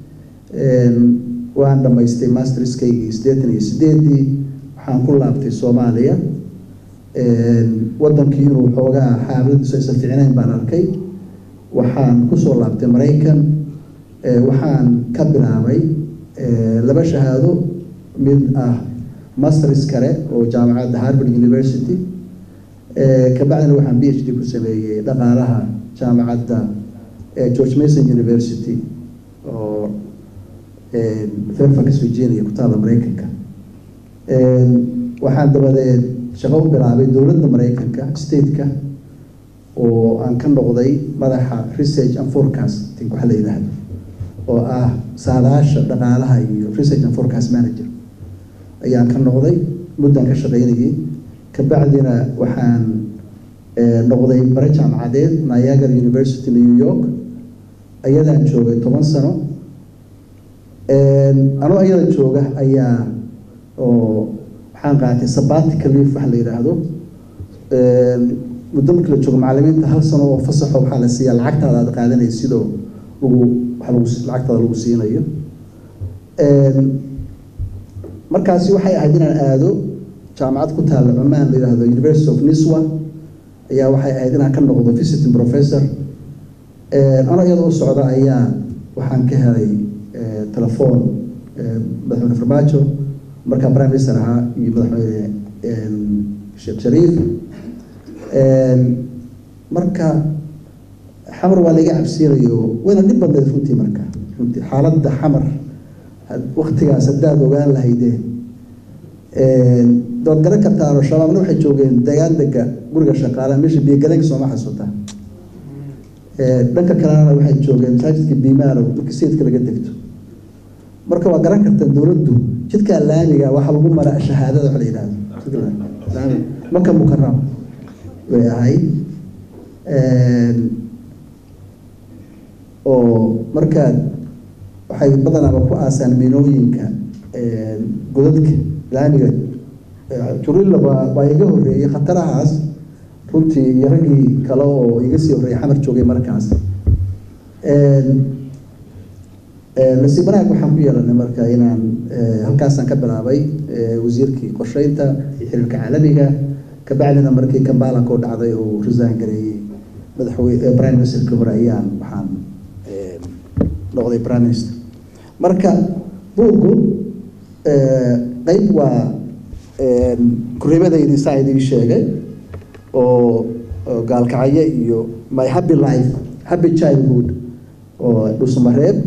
waan dhamaystay masterskayga siddeetan iyo siddeedii waxaan ku laabtay Soomaaliya wadankii inuu xoogaa xaaladiisu aysan fiicnayn baan arkay waxaan ku soo laabtay Mareykan waxaan ka bilaabay laba shahaado mid ah masters kale oo jaamacadda Harvard University ka bacdina waxaan PhD ku sameeyay dhaqaalaha jaamacadda George Mason University oo Fairfax Virginia ku taala Mareykanka waxaan dabadeed shaqo u bilaabay dowladda Mareykanka state-ka oo aan ka noqday madaxa research and forecasting waxa la yiraahdo oo ah saadaasha dhaqaalaha iyo research and forecast manager ayaan ka noqday muddan ka shaqeynayay ka bacdina waxaan noqday bare jaamacadeed Niagara University New York ayadaan joogay toban sano anoo ayada jooga ayaa oo waxaan qaatay sabbatical leave waxa la yiraahdo muddo markii la joogo macallimiinta hal sano oo fasaxo waxaa la siiyaa lacagtaada aad qaadanaysid sidoo ugu waxa lagu lacagtaada lagu siinayo markaasi waxay ahayd inaan aado jaamacad ku taalla Oman la yiraahdo University of Niswa ayaa waxay ahayd inaan ka noqdo visiting professor ana iyadoo socda ayaa waxaan ka helay telefoon madaxweyne Farmaajo marka prime minister ahaa iyo madaxweyne Sheekh Shariif marka xamar waa laga cabsiinayo wayna dhib badneed runtii marka runtii xaaladda xamar waqtigaas haddaad ogaan lahaydeen dood garan kartaan oo shabaabna waxay joogeen deegaan dega guriga shaqaalaha meesha biyo-galeenka sooma xasuutaa dhanka kalena waxay joogeen masaajidka biimaalo marka sayidka laga degto marka waa garan kartaan dowladdu jidka laamiga waxa lagu maraa shahaadada waxa la yiraahdo marka mukarram way ahayd oo markaad waxay badanaba ku aasaan minooyinka godadka laamiga jurilla baa iga horreeyay khatarahaas runtii iyo raggii kale oo iga sii horreeyay xamar joogay markaas nasiib wanaag waxaan ku yeelanay marka inaan halkaasaan ka bilaabay wasiirkii qorsheynta iyo xiriirka caalamiga ka bacdina markii Kampala ku dhacday oo resign gareeyay madaxweyne prime minister ka hor ayaan waxaan noqday prime minister marka buugu qayb waa kurimadaydi saaidii sheegay oo gaalkacyo iyo my happy life happy childhood oo dhusmareeb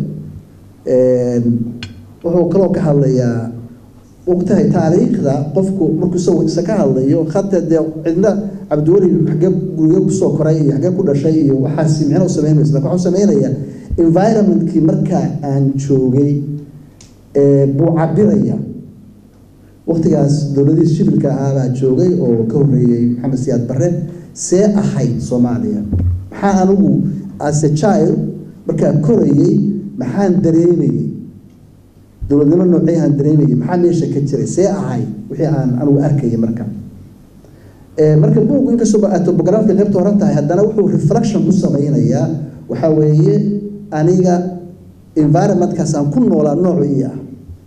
wuxuu kaloo ka hadlayaa ogtahay taariikhda qofku markuu soo isa ka hadlayo khadda de cidna Cabdiwali xagee guriga ku soo koray iyo xagee ku dhashay iyo waxa si micno u sameeyay laakiin waxa sameeyay environment-kii marka aan joogay ee buu cabiraya waqtigaas dowladii shibilka ahaa baa joogay oo ka horreeyay Maxamed Siyaad Barre see ahayd Soomaaliya maxaa anigu as a child marka korayay maxaan dareemayay dowladnimo noocay aan dareemayay maxaa meesha ka jiray see ahay wixii aan anigu arkayay marka ee marka buugu inkastoo autobiography qaybta horan tahay haddana wuxuu reflection ku sameeynayaa waxa weeye aniga environment-kaas aan ku noolaa noocii ah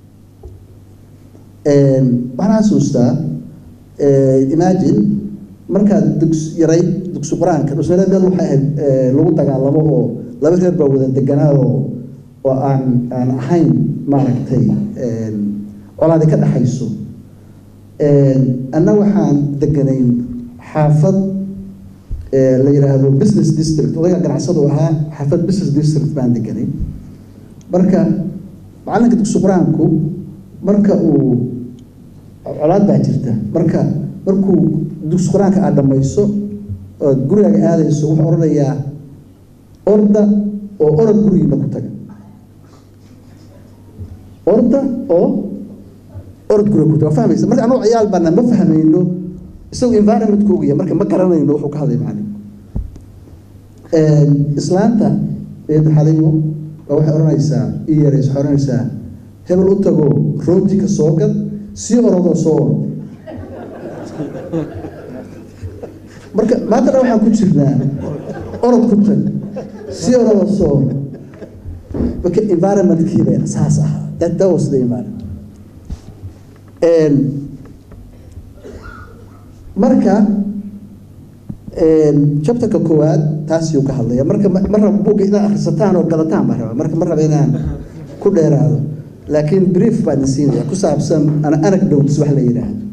een waxaan xasuustaa imagine markaad dugsi yaray dugsi quraanka dugsiga meel waxay ahayd lagu dagaalamo oo laba reer baa wada deganaa oo oo aan aan ahayn maaragtay een colaadi ka dhaxayso een anna waxaan deganayn xaafad ee la yiraahdo business district oo ganacsado ahaa xaafad business district baan deganay marka macalinka dugsi quraanku marka uu colaad baa jirta marka markuu dugsi quraanka aad dhamayso oo guriga aadayso wuxuu oranayaa orda oo orod guriga ku taga orda oo orod guriga ku taga fahmaysa marka anu ciyaal baan ma fahmayno isagoo environment ku yahay marka ma garanayno wuxuu ka hadlay macallin ee islaanta ee xalimo waxay oranaysaa iyare waxay oranaysaa hebel u tago rooti ka soo gad sii orodoo soo orod marka maantana waxaan ku jirnaa orod ku tag sii orodoo soo orod marka environmentkii bay saas ahaa that, that was the environment and marka chapterka koowaad taas yuu ka hadlaya marka ma rabo buugga inaad akhrisataan oo gadataan baa rabaa marka ma rabo inaan ku dheeraado laakiin brief baan siinaya ku saabsan ana anecdotes wax la yidhaahdo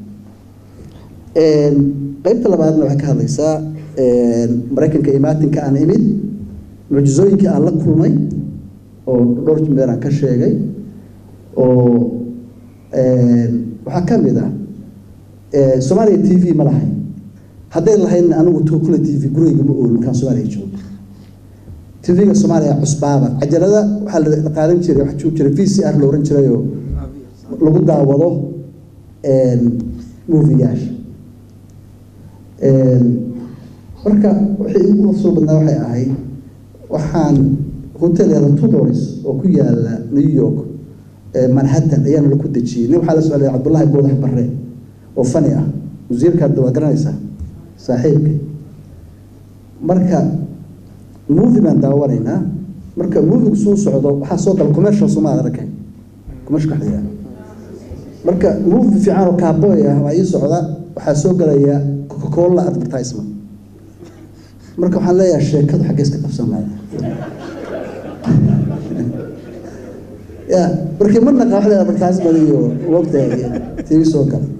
qaybta labaadna waxay ka hadlaysaa maraykanka imaatinka aan imid mucjizooyinkii aan la kulmay oo dhowr jeer aan ka sheegay oo waxaa ka mid ah Soomaaliya T V ma lahayn hadday lahayn anigu tuu kula T V gurigayga ma oolin markaan Soomaaliya joogo T V-ga Soomaaliya cusbaaba cajalada waxaa la qaadan jiray waxa joog jiray V C R la oran jiray oo lagu daawado movie-yaasha marka wixii ugu soo badnaa waxay ahayd waxaan hotelada Tudors oo ku yaala New York Manhattan ayaan la ku dejiyay nin waxaa la soo leeyahay Cabdullaahi Goodax Barre oo fani ah wasiirka dawaa garanaysa saaxiibkay marka movie baan daawanaynaa marka movie soo socdo waxaa soo gal commercial Soomaali arkay commercial xadiya marka movie fiican oo cowboy ah waa ii socda waxaa soo galaya Coca-Cola advertisement marka waxaan leeyahay sheekadu xagee iska qabsan lahayd ya markii marna qaxda advertisement iyo waqtiga T V soo gal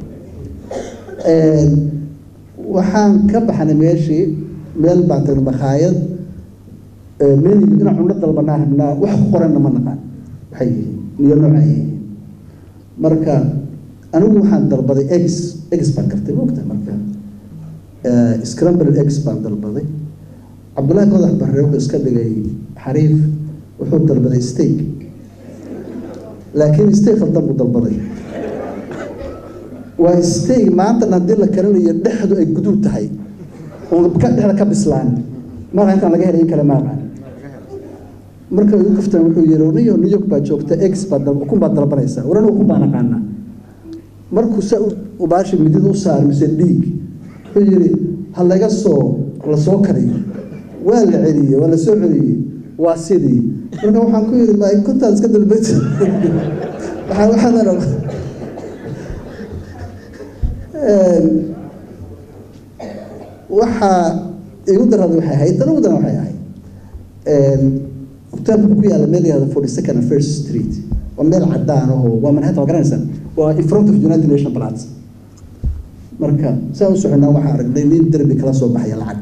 waxaan ka baxnay meeshii meel baan tagnay makhaayad meel ina cunno dalbanaa rabnaa wax qoran ma naqaan waxay niyo noocay marka anigu waxaan dalbaday eggs eggs baan kartay waqti marka scrambled eggs baan dalbaday Cabdullaahi Goodax Barre wuxuu iska dhigay xariif wuxuu dalbaday steak laakiin steak khaldan buu dalbaday waa steak maanta haddii la karinayo dhexdu ay guduud tahay oo ka dhexda ka bislaan marka intaan laga helay kala maaqa marka uu kaftan wuxuu yiri niyo New York baa joogta ex baa ku baa dalbanaysa waran uu ku baan aqaana markuu sa u baashi midid u saar mise dhiig wuxuu yiri hal laga soo la soo kariyo waa la celiyay waa la soo celiyay waa sidii marka waxaan ku yiri ma kunta iska dalbay waxa waxa la waxa igu darada waxay ahayd tan ugu daran waxay ahayd hotel ku yaala meel yada forty-second and First Street waa meel cadaan oo waa Manhattan garanaysan waa in front of United Nations Plaza marka saa u soconaa waxa aragnay nin derbi kala soo baxay lacag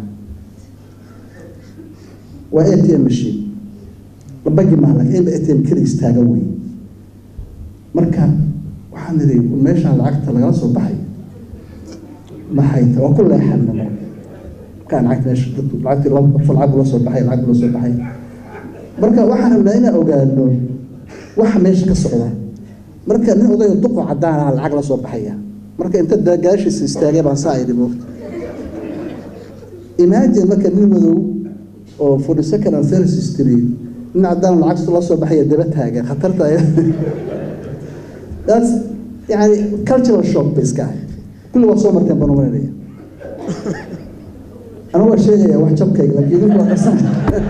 waa A T M machine labagi maalag in A T M kaliis taagan way marka waxaan niri meesha lacagta laga soo baxay maxay tahay ku leexan كان عكس العكس الرب في العقل وصل بحي العقل وصل بحي مركا واحد من هنا أوجانو واحد ماشي كالصعوبة مركا إنه وضع يطق عدان على العقل وصل بحية مركا أنت ده جاش يستجيب عن صايد الوقت imagine مركا نمذو أو for the second and first street إن عدان العكس وصل بحية دبتها حاجة خطرتها that's يعني cultural shock بس كاي كل وصل مرتين بنومرية أنا أول شيء واحد شبكة لكن يقول لك أصلا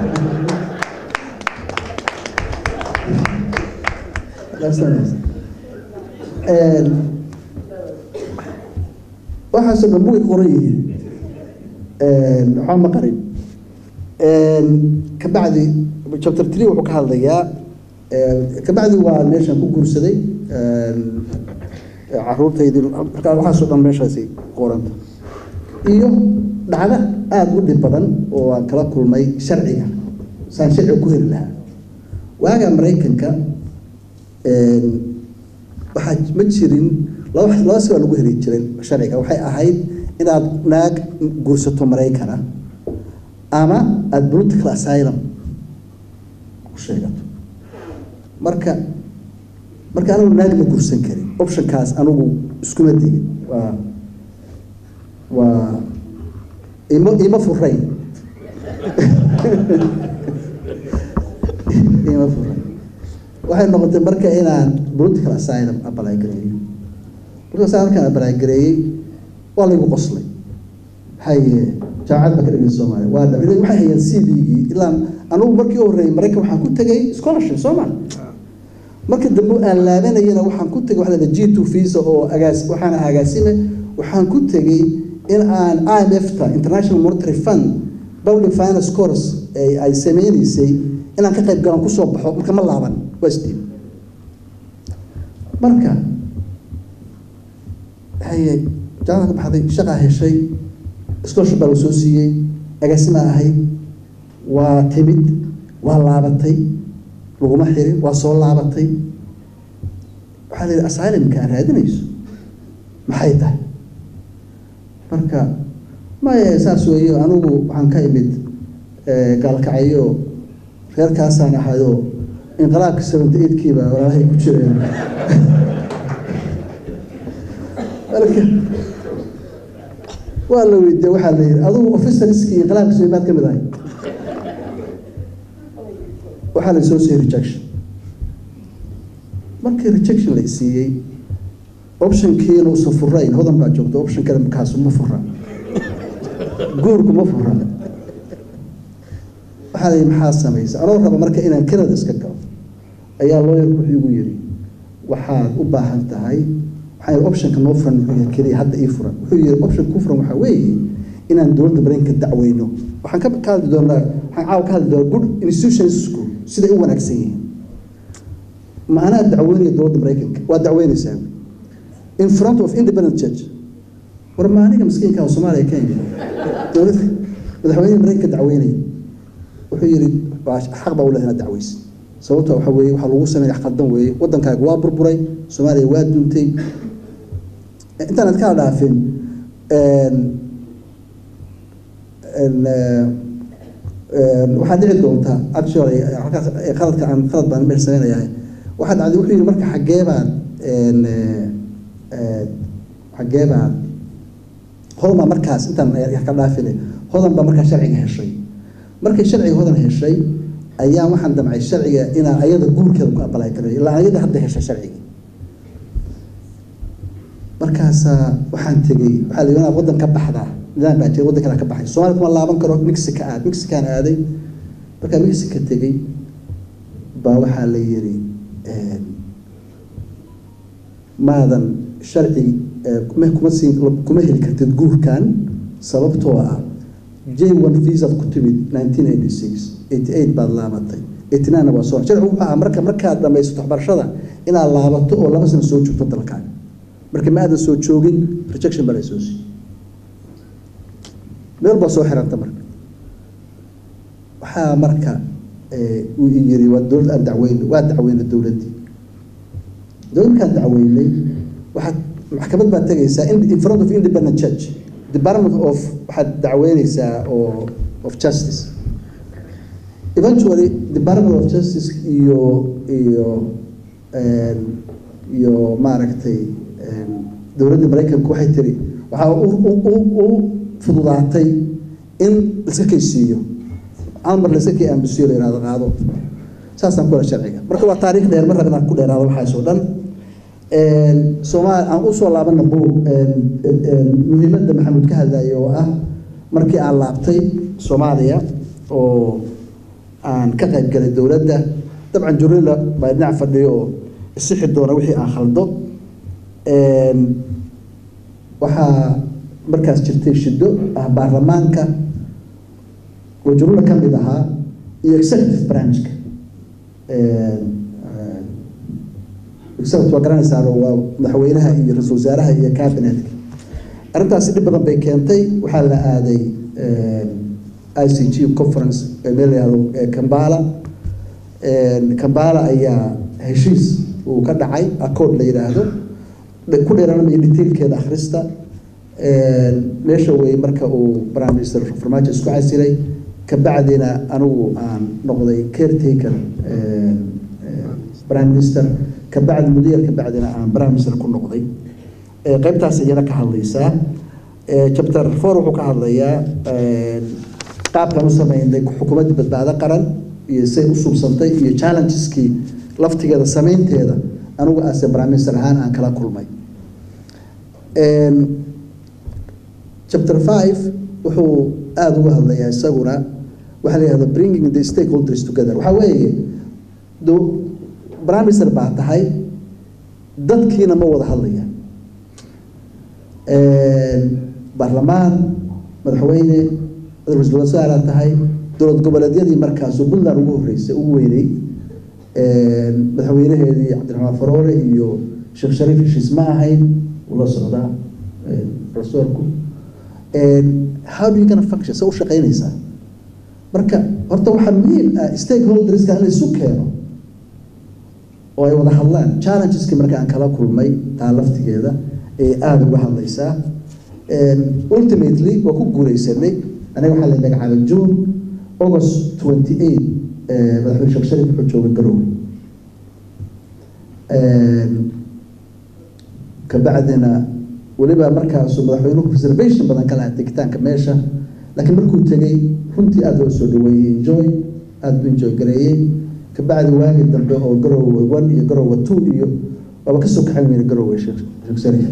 لا استنى واحد سنة أبوي قريه حام قريب كبعد شابتر ثلاثة وحكى هذا يا كبعد ونيش أبو كورسدي عروض هيدي كان واحد سنة ماشي هسي قرن إيوه dhacdo aad u dhib badan oo aan kala kulmay sharciga saan sharci ku heli lahaa waaga Mareykanka ee waxa ma jirin laba laba soo lagu heli jiray sharciga waxay ahayd inaad naag guursato Mareykan ama aad political asylum ku sheegato marka marka anigu naag ma guursan karin option kaas anigu isku madiyay waa waa إما إما فرين إما فرين waxay noqotay marka inaan political asylum apply gareeyo political asylum markaan apply gareeyey waa laygu qoslay haye jaamacad baa ka dhigay Soomaaliya waa dhacday waxay hayeen C V-gii ilaa anugu markii u horreeyay Mareykan waxaan ku tagay scholarship Soomaaliya markii dambe aan laabanayna waxaan ku tagay waxa la G two visa oo agaas waxaan agaasime waxaan ku tagay in aan I M F ta International Monetary Fund public finance course ay ay sameeysay in aan ka qayb galan ku soo baxo marka ma laaban wasti marka haye jaamacad baxday shaqa heshay scholarship baa soo siiyay agaasima ahay waa timid waa laabatay laguma xirin waa soo laabatay waxaa la asylum-ka aan raadinayso maxay tahay marka maya saas weeyo anigu waxaan ka imid gaalkacyo reerkaasaan ahayo inqilaabka seventy eight kiiba walaalahay ku jireen marka waa la weydiiyey waxaa la yidhi adigu officerskii inqilaabka soomaad ka mid ahay waxaa la soo siiyey rejection markii rejection la siiyey optionkiina uusan furayn hodan baa joogta option kale markaas ma fura guurku ma fura waxaa la yidhi maxaa samaysa anoo raba marka inaan Canada iska galo ayaa lawyer wuxuu igu yidhi waxaad u baahan tahay waxay optionka noo furan wuxuu kaliya hadda ii furan wuxuu yidhi option ku furan waxaa weeye inaan dowladda Mareykanka dacweyno waxaan ka ka hadli doonaa waxaan caaw ka hadli doonaa good institutions sida u wanaagsan yihiin ma ana dacweynaya dowladda Mareykanka waa dacweynaysaa in front of independent judge war ma aniga miskiinka oo Soomaaliya ka yimid dowladda madaxweynaha Mareykanka dacweynay wuxuu yiri xaq baa u leeyahay dacweys sababtoo waxa weeye waxa lagu sameeyay qaldan weeye wadankaaga waa burburay Soomaaliya waa duntay intaan ka dhaafin een een waxaa dhici doonta actually halkaas qaladka aan qalad baan meel sameeyay waxaa dhacday wuxuu yiri marka xagee baan een ee xagee baan hodan markaas intaan ka dhaafin hodan baa markaas sharciga heshay markay sharciga hodan heshay ayaa waxaan damcay sharciga inaan ayada guurkeeda ku apply karay ilaa ayada hadda heshay sharciga markaas waxaan tagay waxa la yiraahdaa wadan ka baxda nidaam baa jira wadan kale ka baxay Soomaaliya kuma laaban karo Mexico aad Mexico aaday marka Mexico tagay baa waxa la yiri ee maadan sharci kuma kuma siin kuma heli kartid guurkan sababtoo ah J one visa ku timid nineteen eighty-six eighty-eight baad laabatay eighty-nine waa soo sharci waxa marka marka dhamaysto waxbarashada inaad laabato oo laba sano soo joogto dalkaaga marka ma aadan soo joogin rejection baa la soo siiyay meel baa soo xiranta marka waxa marka ee uu yiri waa dowlad aan dacweyn waa dacweyn dowladii dowladka dacweynay waxa maxkamad baa tagaysaa in front of independent judge Department of waxaad dacweynaysaa oo of justice eventually Department of Justice iyo iyo een iyo maaragtay een dowladda Mareykanka waxay tiri waxa uu fududaatay in iska kaysiyo amar la iska kay ambisiyo leeyahay qaado saasan kula sharciga marka waa taariikh dheer mar rabnaa ku dheeraado waxa soo dhan een Soomaal aan u soo laabana buug een muhiimadda Maxamed ka hadlayo oo ah markii aan laabtay Soomaaliya oo aan ka qayb galay dowladda dabcan jurila baa dhinac fadhiyo isixi doona wixii aan khaldo een waxa markaas jirtay shido ah baarlamaanka oo jurila ka mid ahaa iyo executive branch-ka een executive waa garanaysaa waa madaxweynaha iyo ra'iisul wasaaraha iyo cabinet-ka arrintaas dib badan bay keentay waxaa la aaday I C G conference ee meel yahdo Kampala ee Kampala ayaa heshiis uu ka dhacay accord la yiraahdo ku dheeraanay detailkeeda akhrista ee meesha way marka uu prime minister farmaajo isku casilay ka bacdina anigu aan noqday caretaker ee prime minister ka bacdi mudiir ka bacdina aan prime minister ku noqday ee qaybtaas ayana ka hadlaysaa ee chapter four wuxuu ka hadlayaa ee qaabkan u sameeyay xukuumadda badbaado qaran iyo say u subsantay iyo challengeski laftigeeda samaynteeda anigu ase prime minister ahaan aan kala kulmay. chapter five wuxuu aada uga hadlayaa isaguna waxaa la yihahda bringing the stakeholders together. waxaa weeye do prime minister baa tahay dadkiina ma wada hadlaya, baarlamaan, madaxweyne, ra-iisul wasaare tahay, dowlad goboleedyadii markaasuu Puntland ugu horeysay ugu weynay, madaxweynaheedii Cabdiraxmaan Faroole iyo Sheekh Shariif heshiis ma ahayn ula socdaa rasuulku. How do you gonna function? Soo shaqeynaysaa. Marka horta waxaa muhiim ah stakeholderska in la isu keeno oo ay wada hadlaan. Challengeska marka aan kala kulmay taa laftigeeda ee aada uga hadlaysaa. Ultimately waa ku guuleysanay. Aniga waxaa la magacaabay June August twenty-eight madaxweyne Sheekh Shariif wuxuu joogay Garowe. kabacdina waliba markaasuu madaxweynuhu reservation badan ka lahaa tegitaanka meesha, laakiin markuu tegay runtii aad loo soo dhaweeyey, enjoy aad buu enjoy gareeyey. kabacdi waagi dambe oo Garowe one iyo Garowe two iyo waaba kasoo kaxayn weyne Garowe Sheekh Shariif.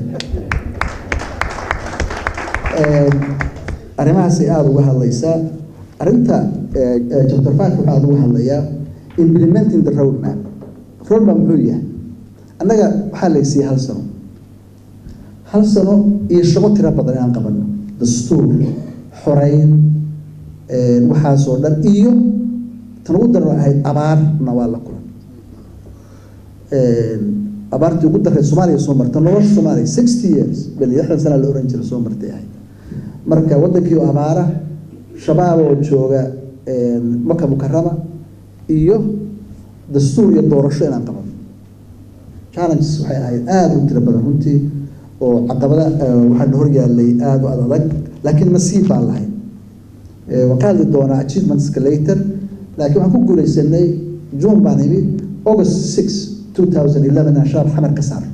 arrimahaasay aada uga hadlaysaa. arrinta chapter five waxaa aada uga hadlayaa implementing the roadmap. roadmap muxuu yahay? annaga waxaa la siiyey hal sano hal sano iyo shaqo tiro badan aan qabano, dastuur, xoreyn, waxaasoo dhan, iyo tan ugu daran ahayd abaarna waa la kulan. abaartii ugu darreed Soomaaliya soo marta nolosha Soomaaliya sixty years bal lixdan sana la oran jiray soo martay ahayd. marka wadankii abaara, shabaab oo jooga Maka Mukarrama, iyo dastuur iyo doorasho inaan qabano. challenges waxay ahayd aada u tiro badan runtii oo caqabada waxaan hor yaallay aada u adag, laakiin nasiib baan lahayn. waan ka hadli doonaa achievementska later, laakiin waxaan ku guuleysanay June baan imid, August six two thousand eleven aan shaab xamar ka saar.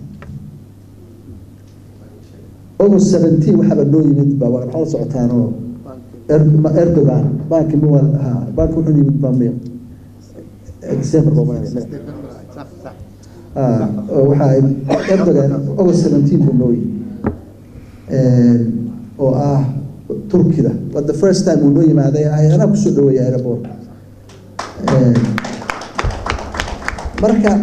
August seventeen waxaaba noo yimid baa waxaa la socotaanoo Erdogan banki muwal ha banki wuxuu yimid baa miya December baa ah waxaa Erdogan August seventeen buu noo yimid oo ah Turkida. But the first time uu noo yimaaday ay ana ku soo dhaweeyay airport. marka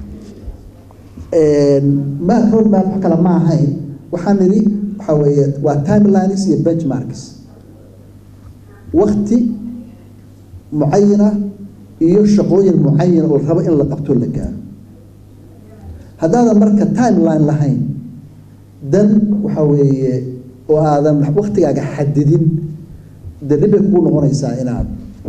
ma roadmap wax kala ma ahayn, waxaan niri waxa weeye waa timelines iyo benchmarks, waqti mucayana iyo shaqooyin mucayan oo rabo in la qabto la gaaro. haddaadan marka timeline lahayn dan waxa weeye oo aadan waqtigaaga xadidin, dee dhib bay kugu noqonaysaa inaad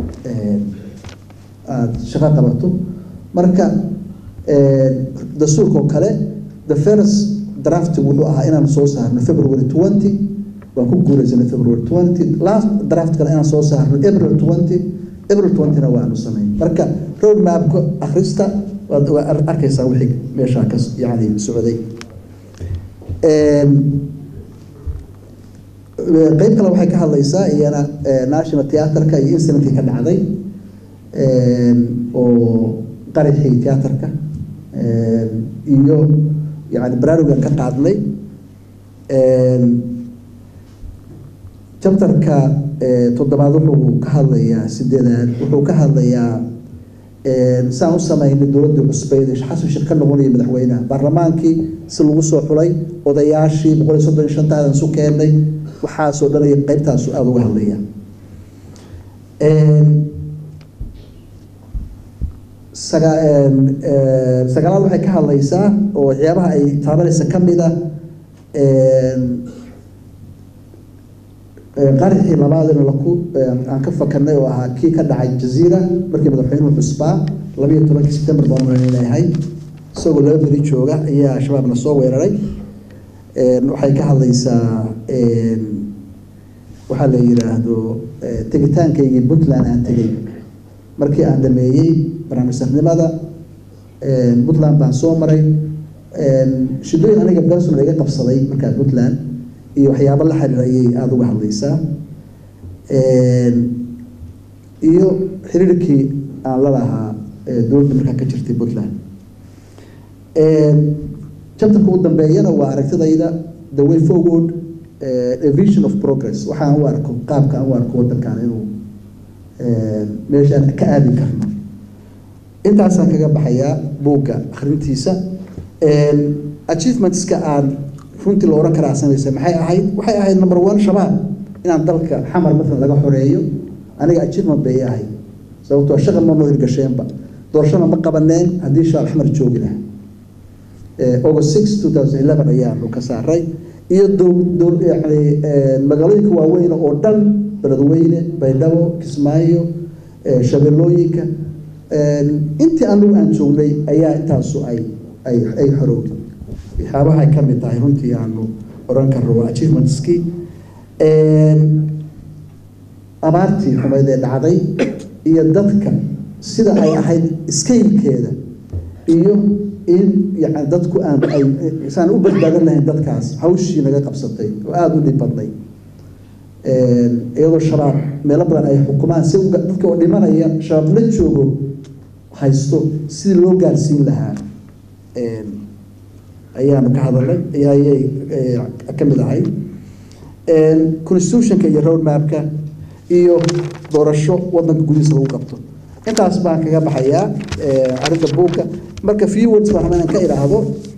aad shaqo qabato. marka dastuurka oo kale the first draft wuxuu ahaa inaan soo saarno February twenty, waan ku guuleysanay February twenty. last draft kale inaan soo saarno April twenty, April twenty na waanu samayn. marka roadmapka akhrista waad arkaysaa wixii meesha ka yani socday. qayb kale waxay ka hadlaysaa iyana National Theatre-ka iyo incident-kii ka dhacday oo qarixii theatre-ka iyo yani baraarugan ka qaadnay. chapter-ka toddobaad wuxuu ka hadlayaa sideedaad wuxuu ka hadlayaa saan u sameynay dowladda cusbeyd xasan sheekh ka noqonaya madaxweynaha, baarlamaankii si lagu soo xulay, odayaashii boqol iyo soddon iyo shan taadan isu keennay, waxaasoo dhan iyo qaybtaasu aada uga hadlaya. sagaalaad waxay ka hadlaysaa oo waxyaabaha ay taabanaysa ka mid ah qarixii labaad in laku aan ka fakarnay oo ahaa kii ka dhacay Jazeera markii madaxweynuhu cusbaa laba iyo tobankii September baan leeyahay, isagoo laba beri jooga ayaa shabaabna soo weeraray. waxay ka hadlaysaa waxaa la yiraahdo tegitaankaygii Puntland aan tegay markii aan dhameeyey barnaamijnimada Puntland baan soo maray. shidooyin aniga personal iga qabsaday markaa Puntland iyo waxyaabo la xiriirayay aada uga hadlaysaa, iyo xiriirkii aan la lahaa dowladda markaa ka jirtay Puntland. chapterka u dambeeyana waa aragtidayda the way forward a vision of progress waxaan u arko qaabka aan u arko waddankan inuu meeshaan ka aadi karno intaasaan kaga baxayaa buugga akhrintiisa achievementska aan runtii la oran karaa samaysay maxay ahayd waxay ahayd number one shabaab inaan dalka xamar mathalan laga xoreeyo aniga achievement bay ahayd sababtoo shaqa ma noo hirgasheenba doorashada ma qabaneen haddii shaal xamar joogi lahaa August sixth two thousand eleven ayaanu ka saaray iyo yani magaalooyinka waaweyn oo dhan beledweyne baydhabo kismaayo shabeellooyinka intii anagu aan joognay ayaa intaasu ay ay ay xorowday waxyaabahay ka mid tahay runtii aanu oran karno waa achievementskii abaartii xumayd ee dhacday iyo dadka sida ay ahayd scalekeeda iyo in yani dadku aan ay saan u badbaadan lahayn dadkaas hawshii naga qabsatay oo aada u dhib badnay iyadoo shabaab meelo badan ay xukumaan si dadka oo dhimanaya shabaab la joogo haysto sidii loo gaarsiin lahaa ayaanu ka hadalnay ayay ka mid ahay constitutionka iyo road mapka iyo doorasho waddanka gudihiisa lagu qabto intaas baan kaga baxayaa arrinta buugga marka few words baan rabaa inaan ka idhaahdo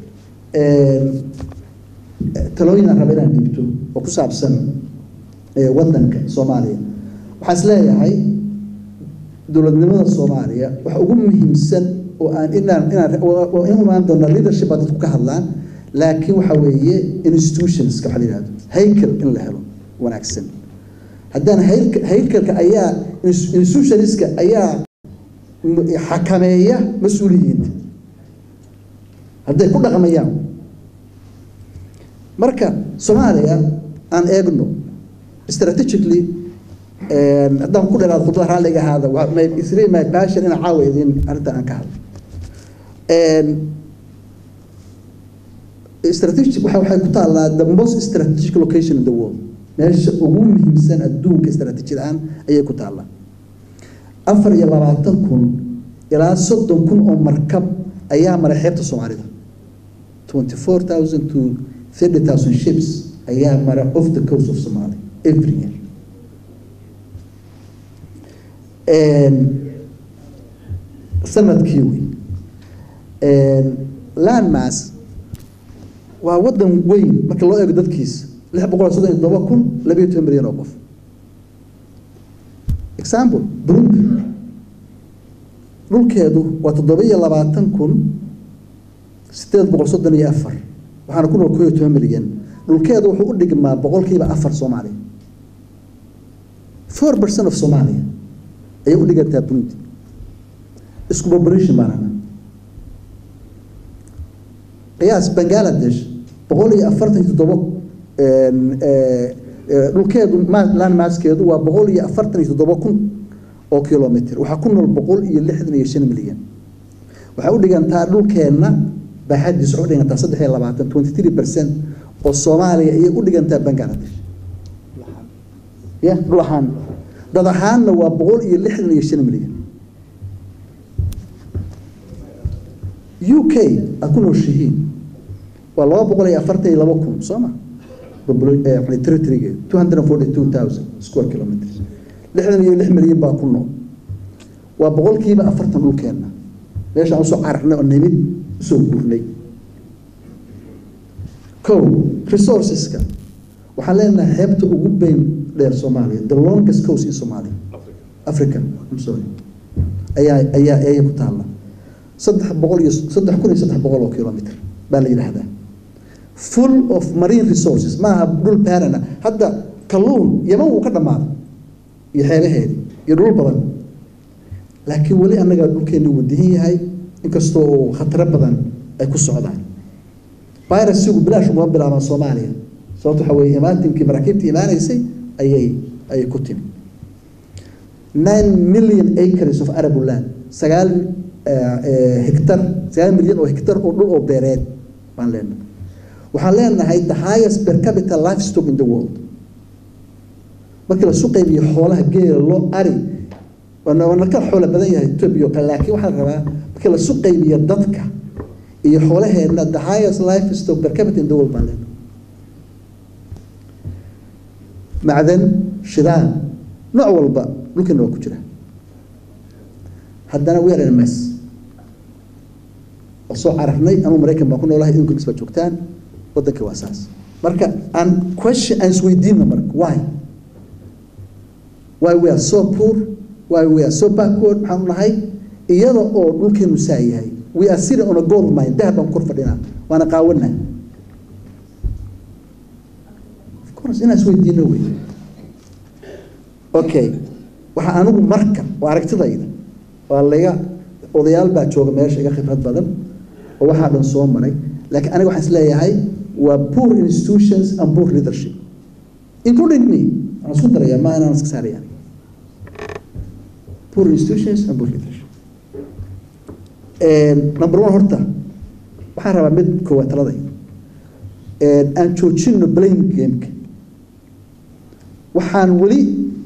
talooyin aan raba inaan dhiibto oo ku saabsan waddanka soomaaliya waxaan is leeyahay dowladnimada soomaaliya waxa ugu muhiimsan oo aan inaan inaan oo in imaan doona leadership baa dadku ka hadlaan laakiin waxa weeye institutionska waxa la yidhahdo haykel in la helo wanaagsan haddaan haykelka ayaa institutionska ayaa xakameeya mas-uuliyiinta hadday ku dhaqmayaan marka soomaaliya aan eegno strategically haddaan ku dheeraado khudbada raalliga ahaada it's really my passion inaan caawa idin arrintan aan ka hadlo strategic waxa waxay ku taallaa the most strategic location in the world meesha ugu muhiimsan adduunka istaraatiiji la-aan ayay ku taallaa afar iyo labaatan kun ilaa soddon kun oo markab ayaa maray xeebta soomaalida twenty four thousand to thirty thousand ships ayaa mara off the coast of Somalia every year sanadkii wey landmass waa waddan weyn marka loo eego dadkiisa lix boqol soddon iyo todoba kun labiyo toban milyan oo qof example Burundi dhulkeedu waa toddoba iyo labaatan kun sideed boqol soddon iyo afar waxaana ku nool koob iyo toban milyan dhulkeedu wuxuu u dhigmaa boqolkiiba afar Soomaaliya four percent of Somalia ayay u dhigantaa Burundi isku population baana qiyaas Bangladesh boqol iyo afartan iyo toddoba dhulkeedu land masskeedu waa boqol iyo afartan iyo toddoba kun oo kilomitir waxaa ku nool boqol iyo lixdan iyo shan milyan waxaa u dhigantaa dhulkeenna baaxadiisu waxay u dhigantaa saddex iyo labaatan twenty three percent oo Soomaaliya ayay u dhigantaa Bangladesh ya dhul ahaan dad ahaanna waa boqol iyo lixdan iyo shan milyan U K a ku nooshihiin waa laba boqol iyo afartan iyo laba kun soo ma territory two hundred forty two thousand square kilometers lixdan iyo lix milyan baa ku nool waa boqolkiiba afartan dhulkeenna meeshaan usoo cararnay oo nimid usoo guurnay ko resourceska waxaan leenahay xeebta ugu bayn dheer Soomaaliya the longest coast in Somalia Africa I'm sorry ayaa ayaa ayaa ku taala saddex boqol iyo saddex kun iyo saddex boqol oo kilomitir baa la yiraahdaa full of marine resources maaha dhul baarana hadda kalluun yaman uu ka dhamaaday iyo xeebaheedii iyo dhul badan laakiin weli annaga dhulkeenu wadihin yahay inkastoo khataro badan ay ku socdaan virusigu bilaash uma bilaabaan Soomaaliya sababtoo waxa weeye imaatinkii maraakiibtii imaanaysay ayay ayay ku timi nine million acres of arable land sagaal hektar sagaal milyan oo hektar oo dhul oo beereed baan leenahay waxaan leenahay the highest per capita livestock in the world markii la suuq qaybiyo xoolaha geela loo ari wana wana ka xoolo badan yahay Ethiopia laakiin waxaan rabaa markii la suuq qaybiyo dadka iyo xoolaheena the highest livestock per capita in the world baan leenahay macdan shidaal nooc walba dhulkeena waa ku jira haddana we are in a mess oo soo cararnay anuu maraykan baan ku noolahay ingiriis baa joogtaan waddanka waa saas marka aan question aan isweydiino marka why why we are so poor why we are so backward maxaan nahay iyada oo dhulkeenu saa yahay we are sitting on a gold mine dahab baan kor fadhinaa waana qaawanaa of course inaan isweydiino wey okay waxa anigu marka waa aragtidayda waa laga odayaal baa jooga meesha iga khibrad badan oo waxaa dhan soo maray laakiin aniga waxaan isleeyahay waa poor institutions and poor leadership including me aan isku daraya ma inaan iska saaraya poor institutions and poor leadership number one horta waxaan rabaa mid koowaad taladay aan joojino blame gameka waxaan weli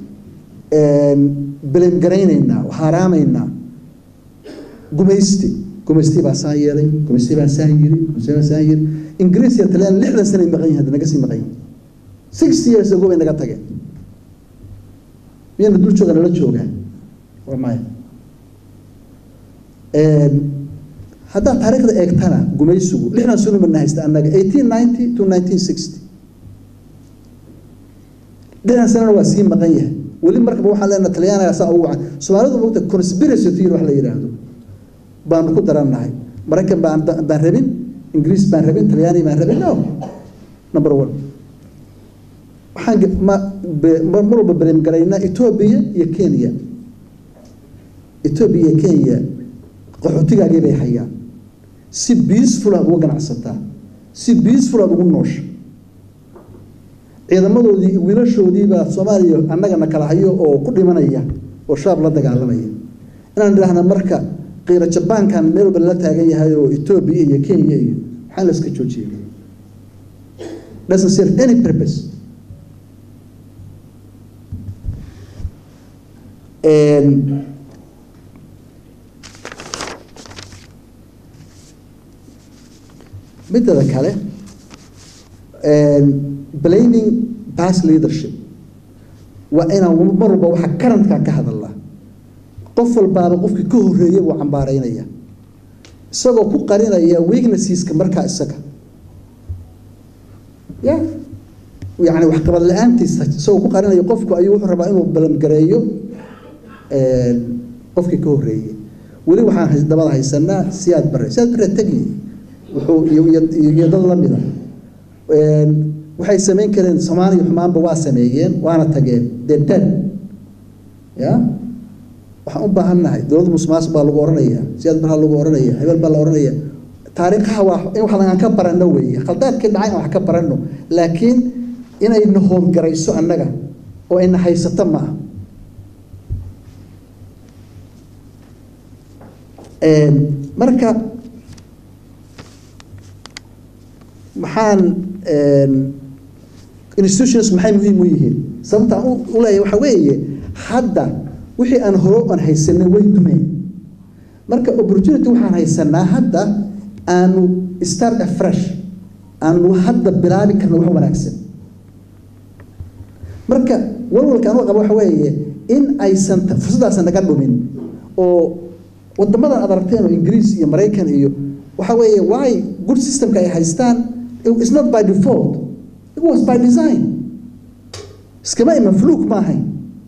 blame garaynaynaa haaraamaynaa gumaysti gumaysti baa saan yeelay gumaysti baa saan yiri gumaysti baa saan yiri ingiriis iyo talyaan lixdan sano ay maqan yihiin hadda naga sii maqan yihiin sixty years ago bay naga tageen miyana dul jooga nala joogaa waa maya haddaad taariikhda eegtana gumaysigu lixdan sano mana haysta annaga eighteen ninety to nineteen sixty lixdan sanana waa sii maqan yahay weli markaba waxaan leenahay talyaaniga saa ugu wacan soomaalidu moogta conspiracy theory wax la yidhaahdo baanu ku darannahay maraykan baan baan rabin ingiriis baan rabin talyaani baan rabin no number one waxaan ma mar walba bareem garaynaa etoobiya iyo kenya etoobiya iyo kenya qaxootigaagii bay hayaan si peaceful aad uga ganacsataa si peaceful aad ugu noosha ciidamadoodii wiilashoodii baa soomaaliya annagana kala hayo oo ku dhimanaya oo shaab la dagaalamaya inaan idhaahna marka qiira jabaankan meel walba lala taagan yahay oo etoobiya iyo kenya iyo maxaa la iska joojiyay doesn't serve any purpose midada kale blaming past leadership waa inaan mar walba waxa currentkaa ka hadalnaa qof walbaaba qofkii ka horreeyay wuu cambaaraynaya isagoo ku qarinaya weaknesseska markaa isaga ya yani waxqabad la-aantiisa isagoo ku qarinaya qofku ayuu wuxuu rabaa inuu balamgareeyo qofkii ka horreeyay weli waxaan dabada haysanaa siyaad bare siyaad bare tegi wuxuu iyo dad la mida waxay samayn kareen soomaaliya xumaanba waa sameeyeen waana tageen dee dead ya waxaan u baahannahay dowladda musuqmaas baa lagu oranaya siyaad baraa lagu oranaya hebel baa la oranaya taariikhaha waa in wax aan ka baranno weeye khaldaadkii dhacay aan wax ka baranno laakiin inay na howlgarayso annaga oo ayna haysato ma aha marka maxaan institutions maxay muhiim u yihiin sababta aan u leeyahay waxa weeye hadda wixii aan hore aan haysanay way dumeen marka opportunity waxaan haysanaa hadda aanu start afresh aanu hadda bilaabi karno wax wanaagsan marka walwalka aan u qabo waxa weeye in aysan fursaddaas naga dhumin oo wadamadan aad aragteen oo ingiriis iyo maraykan iyo waxa weeye why good systemka ay haystaan it's not by default it was by design iskama iman fluke ma ahayn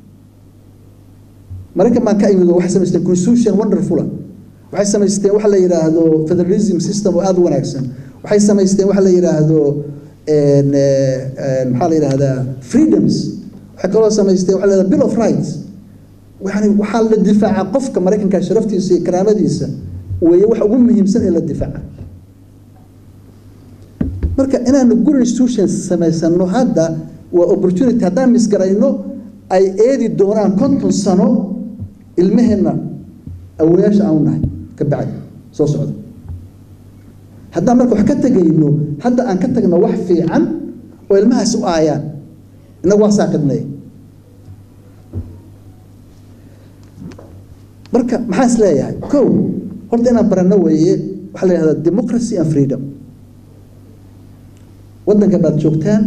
maraykan baan ka imid oo waxay samaysteen constitution wonderful waxay samaysteen waxa la yidhaahdo federalism system oo aad u wanaagsan waxay samaysteen waxa la yidhaahdo maxaa la yidhaahdaa freedoms waxay kaloo samaysteen waxa la yidhahda bill of rights يعني وحال الدفاع قفك مريكن كان شرفتي سي كرامديسا وهي waxa ugu muhiimsan ee la difaaca marka inaan good institutions samaysano hadda waa opportunity hadaan misgarayno ay eedi doonaan konton sano ilmaheena awooyaasha aan nahay ka bacdi soo socda hadda marka wax ka tagayno hadda aan ka tagno wax fiican oo ilmahaas u aayaan inagu waa saaqidnay marka maxaa is leeyahay kow horta inaan barano weeye waxaa la yidhahdaa democracy and freedom waddanka baad joogtaan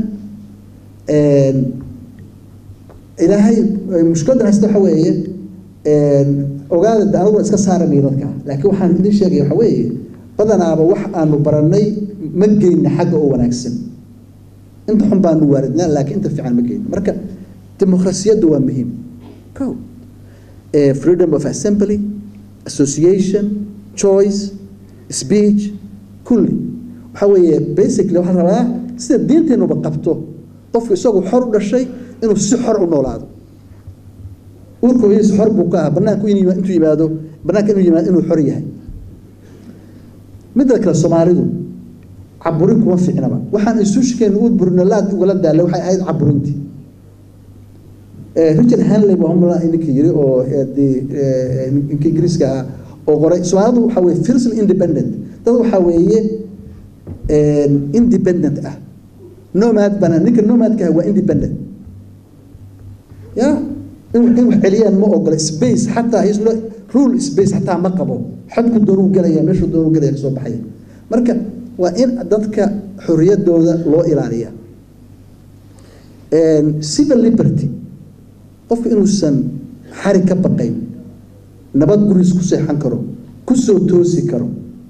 ilaahay mushkiladan haysta waxa weeye ogaada de aniguna iska saaranayo dadka laakiin waxaan idin sheegaya waxa weeye badanaaba wax aanu barannay ma geyna xagga oo wanaagsan inta xun baanu waaridnaa laakiin inta fiican ma geyno marka dimuqraasiyaddu waa muhiim ko freedom of assembly association choice speech kulli waxa weeye basically waxaa rabaa sida diinteenuba qabto qofku isagu xor u dhashay inuu si xor u noolaado urku hooyadiis xor buu ka ahaa bannaanku intuu yimaado bannaanka inuu yimaado inuu xor yahay midda kale soomaalidu caburin kuma fiicnaba waxaan isuushikeenu u burnalaad ugala daalay waxay ahayd caburintii Richard Hanley waa umla inka yiri oo inka Ingiriiska oo qoray Soomaalidu waxa weeye fiercely independent dad waxa weeye independent ah nomad bana ninka nomadka waa independent ya in in wax celiyaan ma ogola space hatta his rule space hatta ma qabo xadku dooru galaya meeshu dooru galaya soo baxay marka waa in dadka xorriyadooda loo ilaaliya civil liberty qofku inuusan xari ka baqayn nabad guris ku seexan karo ku soo toosi karo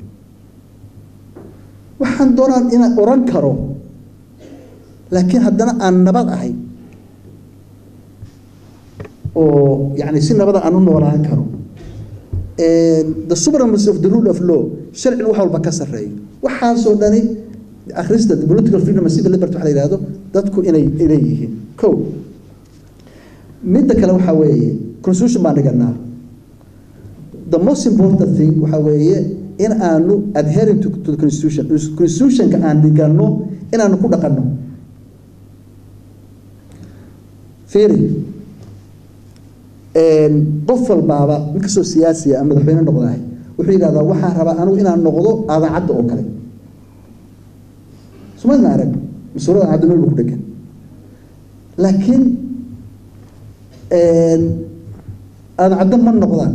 waxaan doonaan inaan oran karo laakiin haddana aan nabad ahay oo yani si nabada aan u noolaan karo the supremacy of the rule of law sharciga wax walba ka sarreeyo waxaasoo dhani akhrista political freedom and civil liberty waxa la yidhaahdo dadku inay leeyihiin ko midda kale waxaa weeye constitution baan dhiganaa the most important thing waxaa weeye in aanu adhering to, to the constitution constitutionka aan dhigano inaanu ku dhaqanno fiiri qof walbaaba inkastoo siyaasiya ama madaxweyne noqdahay wuxuu yidhahdaa waxaan rabaa anigu inaan noqdo aadaacadda oo kale sumadna arag masuurada aadaacadda meel buu ku dhegan laakiin aadaacadda ma noqdaan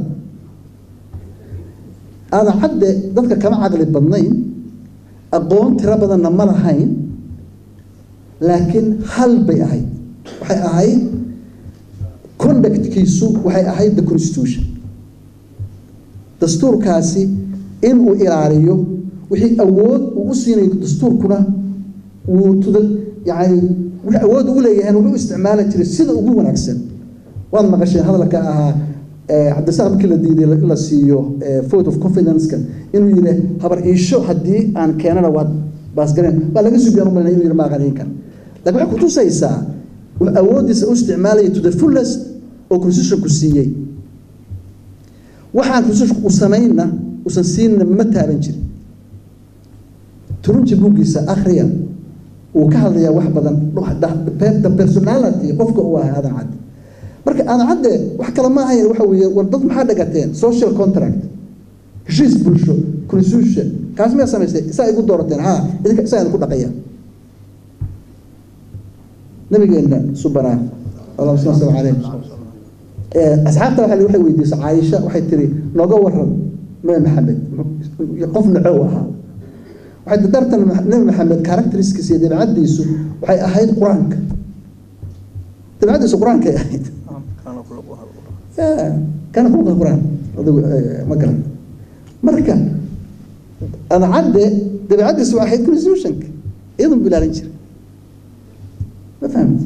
aadaacadde dadka kama caqli badnayn aqoon tiro badanna ma lahayn laakiin hal bay ahayd waxay ahayd conductkiisu waxay ahayd the constitution dastuurkaasi in uu ilaaliyo wixii awood uu u siinayo dastuurkuna uu tuda yani wixii awood ugu leeyahay wuxuu isticmaali jiray sida ugu wanaagsan waad maqasheen hadalka ahaa cabdisaaq markii la diiday in la siiyo vote of confidence-ka inuu yidhi habar iisho haddii aan keenana waad baasgareen waa laga suubiyaan umalina inuu yidhi maaqaniin kan laakiin waxay kutusaysaa awoodiisa u isticmaalaya to the fullest oo constitutionku siiyey waxaan constitutionku u samaynna usan siinna ma taaban jirin turunji buuggiisa akhriya uu ka hadlayaa wax badan the personality qofka uu ahay aadan cadde marka aadan cadde wax kale ma ahayn waxa weeye war dad maxaa dhagateen social contract heshiis bulsho constitution kaas miyaa samaysay isaa igu doorateen haa idinka isaa idinku dhaqaya nabigeena subhanaa allahumma salli alayhi asxaabta waxa waxay weydiisay Aisha waxay tiri nooga waran nabi maxamed qof nacow ahaa waxay dartan nabi maxamed characteristics iyo dabeecadiisu waxay ahayd quraanka dabeecadiisu quraanka ay ahayd kana ku quraan ma garan marka ana cadde dabeecadiisu waxay ahayd constitution idan bilaalin jiray ma fahamti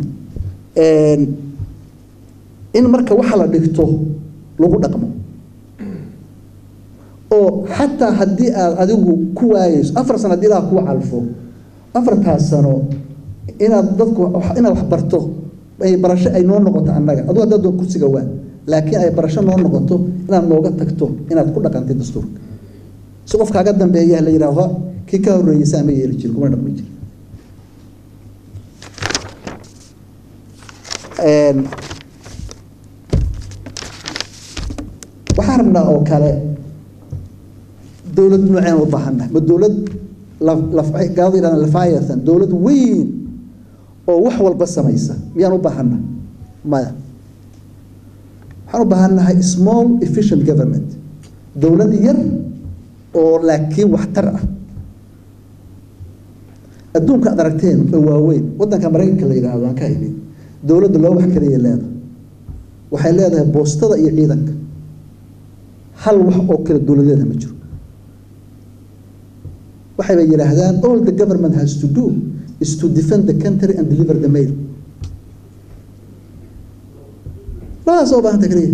in marka waxa la dhigto lagu dhaqmo oo xataa haddii aad adigu ku waayeyso afar sano haddii ilaa kuu calfo afartaas sano inaad dadku inaad wax barto ay barasho ay noo noqoto annaga aduu haddaad doon kursiga waa laakiin ay barasho noo noqoto inaad nooga tagto inaad ku dhaqantay dastuurka si qofkaaga dambeeya la yidhaahdo kii ka horreeyeysa ama yeeli jiri kuma dhaqmi jiri waxaan rabnaa oo kale dowlad nooceen u baahannahay ma dowlad gaado yidhahdaan lafaayatan dowlad weyn oo wax walba samaysa miyaan u baahannahay maya waxaan u baahannahay small efficient government dowlad yar oo laakiin waxtar ah adduunka aad aragteen oo waaweyn waddanka maraykanka la yidhaahdo aan ka imid dowladda loo wax kaliya leedahay waxay leedahay boostada iyo ciidanka hal wax oo kale dowladeeda ma jiro waxay bay yidhaahdaan all the government has to do is to defend the country and deliver the mail labadaas oo baahanta kaliya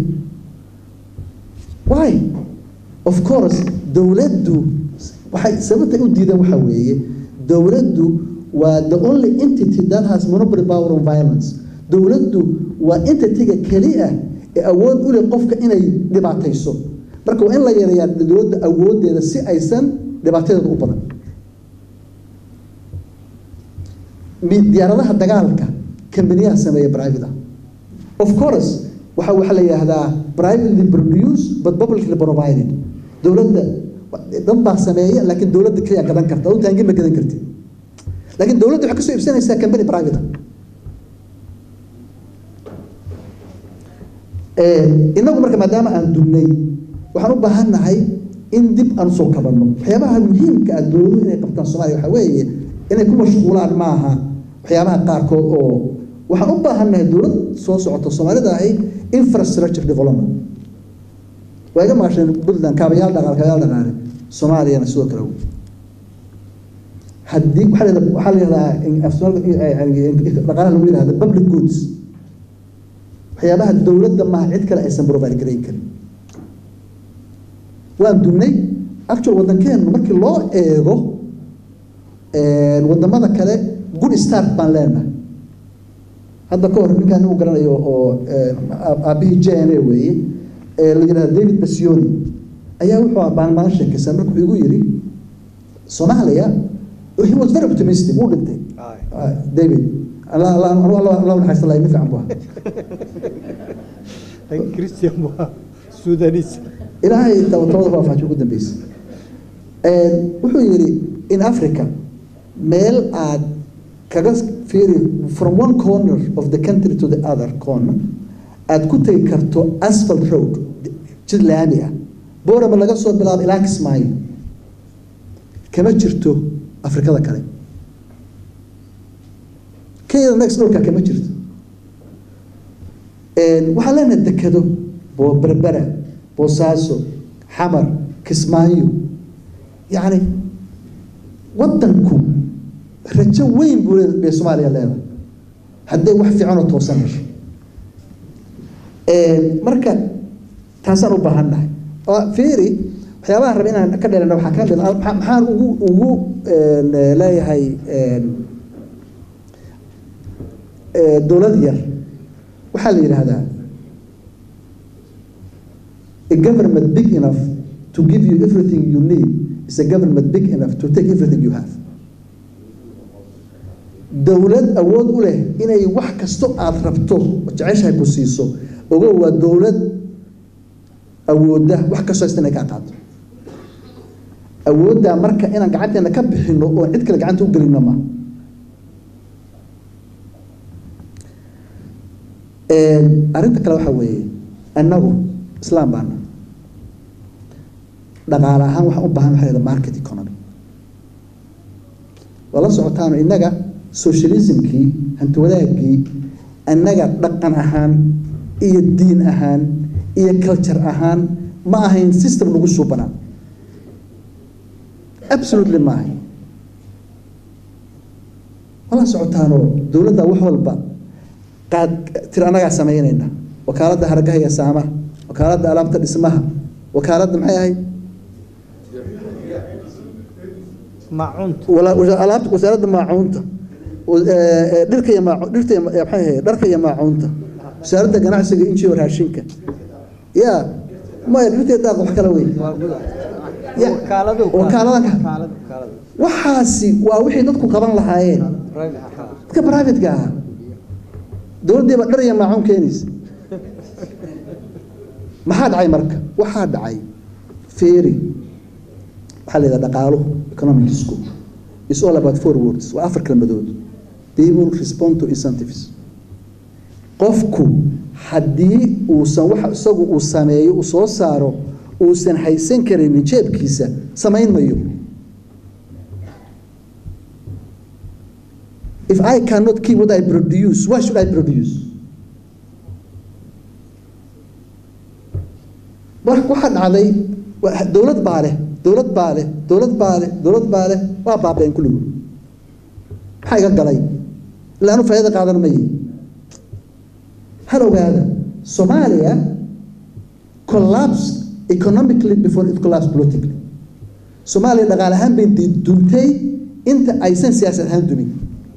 why of course dowladdu waxay sababta u diideen waxa weeye dowladdu waa the only entity that has monopoly power on violence dowladdu waa entity-ga kaliya ee awood u leh qofka inay dhibaatayso marka waa in la yareeyaa dowladda awoodeeda si aysan dhibaatadeeda u badan diyaaradaha dagaalka kambaniyaha sameeya private ah of course waxa waxa la yiraahdaa privately produced but publicly provided dowladda dad baa sameeya laakiin dowladda kaliya gadan karta oo taangin ma gadan kartid laakiin dowladda waxa ka soo iibsanaysaa company private ee inagu marka maadaama aan dugnay waxaan u baahanahay in dib aan soo kabanno waxyaabaha muhiimka ah dowladdu inay qabtaan Soomaaliya waxa weeye inay ku mashquulaan maaha waxyaabaha qaarkood oo waxaan u baahanahay dowlad soo socota Soomaalida ahi infrastructure development waaga maashan Puntland kaabayaal dhaqaalayaal dhaqaale Soomaaliyana sidoo kale haddii waxa la waxa la yiraahdaa dhaqaalaha lagu yiraahdo public goods waxyaabaha dowladda ma cid kale aysan provide gareyn karin waan dugnay actual waddankeenu markii loo eego ee wadamada kale good start baan leenahay hadda ka hor ninkan uu garanayo oo aabihi J N A weeye ee la yiraahdo David Basioni ayaa wuxuu baan baan sheekaysan markuu igu yiri Soomaaliya he was very optimistic uu dhintay David Allah Allah Allah Allah naxariista laa fiican buu ahaa Christian buu Sudanese ilaahay tawtooda waa faajo ugu dambeysay ee wuxuu yiri in Africa meel aad kaga fiiri from one corner of the country to the other corner aad ku tagi karto asphalt road jid laami ah boorama laga soo bilaabo ilaa Kismaayo kama jirto Afrikada kale Kenya next dhulka kama jirto ee waxa la nadakado boo berbera boosaaso xamar Kismaayo yani wadanku rajo weyn buu leeyahay Soomaaliya leedahay haddii wax fiican oo toosan hesho ee marka taasaan u baahanahay oo fiiri waxyaabaha rabay inaan ka dheerano waxa ka dheer maxaan ugu ugu leeyahay ee dowlad yar waxa la yiraahdaa a government big enough to give you everything you need is a government big enough to take everything you have dowlad awood u leh inay wax kasto aad rabto jeceshahay ku siiso ogow waa dowlad awoodda wax kasto isna ka qaato awoodda marka inaan gacanteena ka bixino oo cid kale gacanta u galino ma ee arinta kale waxa weeye annagu islaam baan dhaqaale ahaan waxa u baahan waxa market economy wala socotaan inaga socialismkii hanti wadaagii annaga dhaqan ahaan iyo diin ahaan iyo culture ahaan ma ahayn system lagu soo banaa absolutely ma ahayn wala socotaan dowladda wax walba qaad tir anaga sameeynayna wakaaladda hargaha iyo saamaha wakaaladda alaabta dhismaha wakaaladda maxay ahayd maacunta wala alaabta wasaaradda maacunta dhirka iyo maacu dhirta iyo maxay ahayd dharka iyo maacunta wasaaradda ganacsiga injiyo raashinka ya ma dhirta daaq wax kala weyn wakaaladu wakaalada waxaasi waa wixii dadku qaban lahaayeen dadka private ga ah dowladda ba dhar iyo maacun keenis maxaa dhacay marka waxaa dhacay feeri waxa la dhaqaalo economic school is all about four words waa afar kalmadood people respond to incentives qofku haddii uu san waxa isagu uu sameeyo uu soo saaro uusan haysan karaynin jeebkiisa samayn mayo. If I cannot keep what I produce, why should I produce? waxa dhacday dowlad baa leh dowlad baa leh dowlad baa leh dowlad baa leh waa baabeen kulligood maxay ga galay ilaanu faa'iido qaadan mayay hal ogaada Somalia collapsed economically before it collapsed politically. Somalia dhaqaale ahaan bay duntay inta aysan siyaasad ahaan dumin.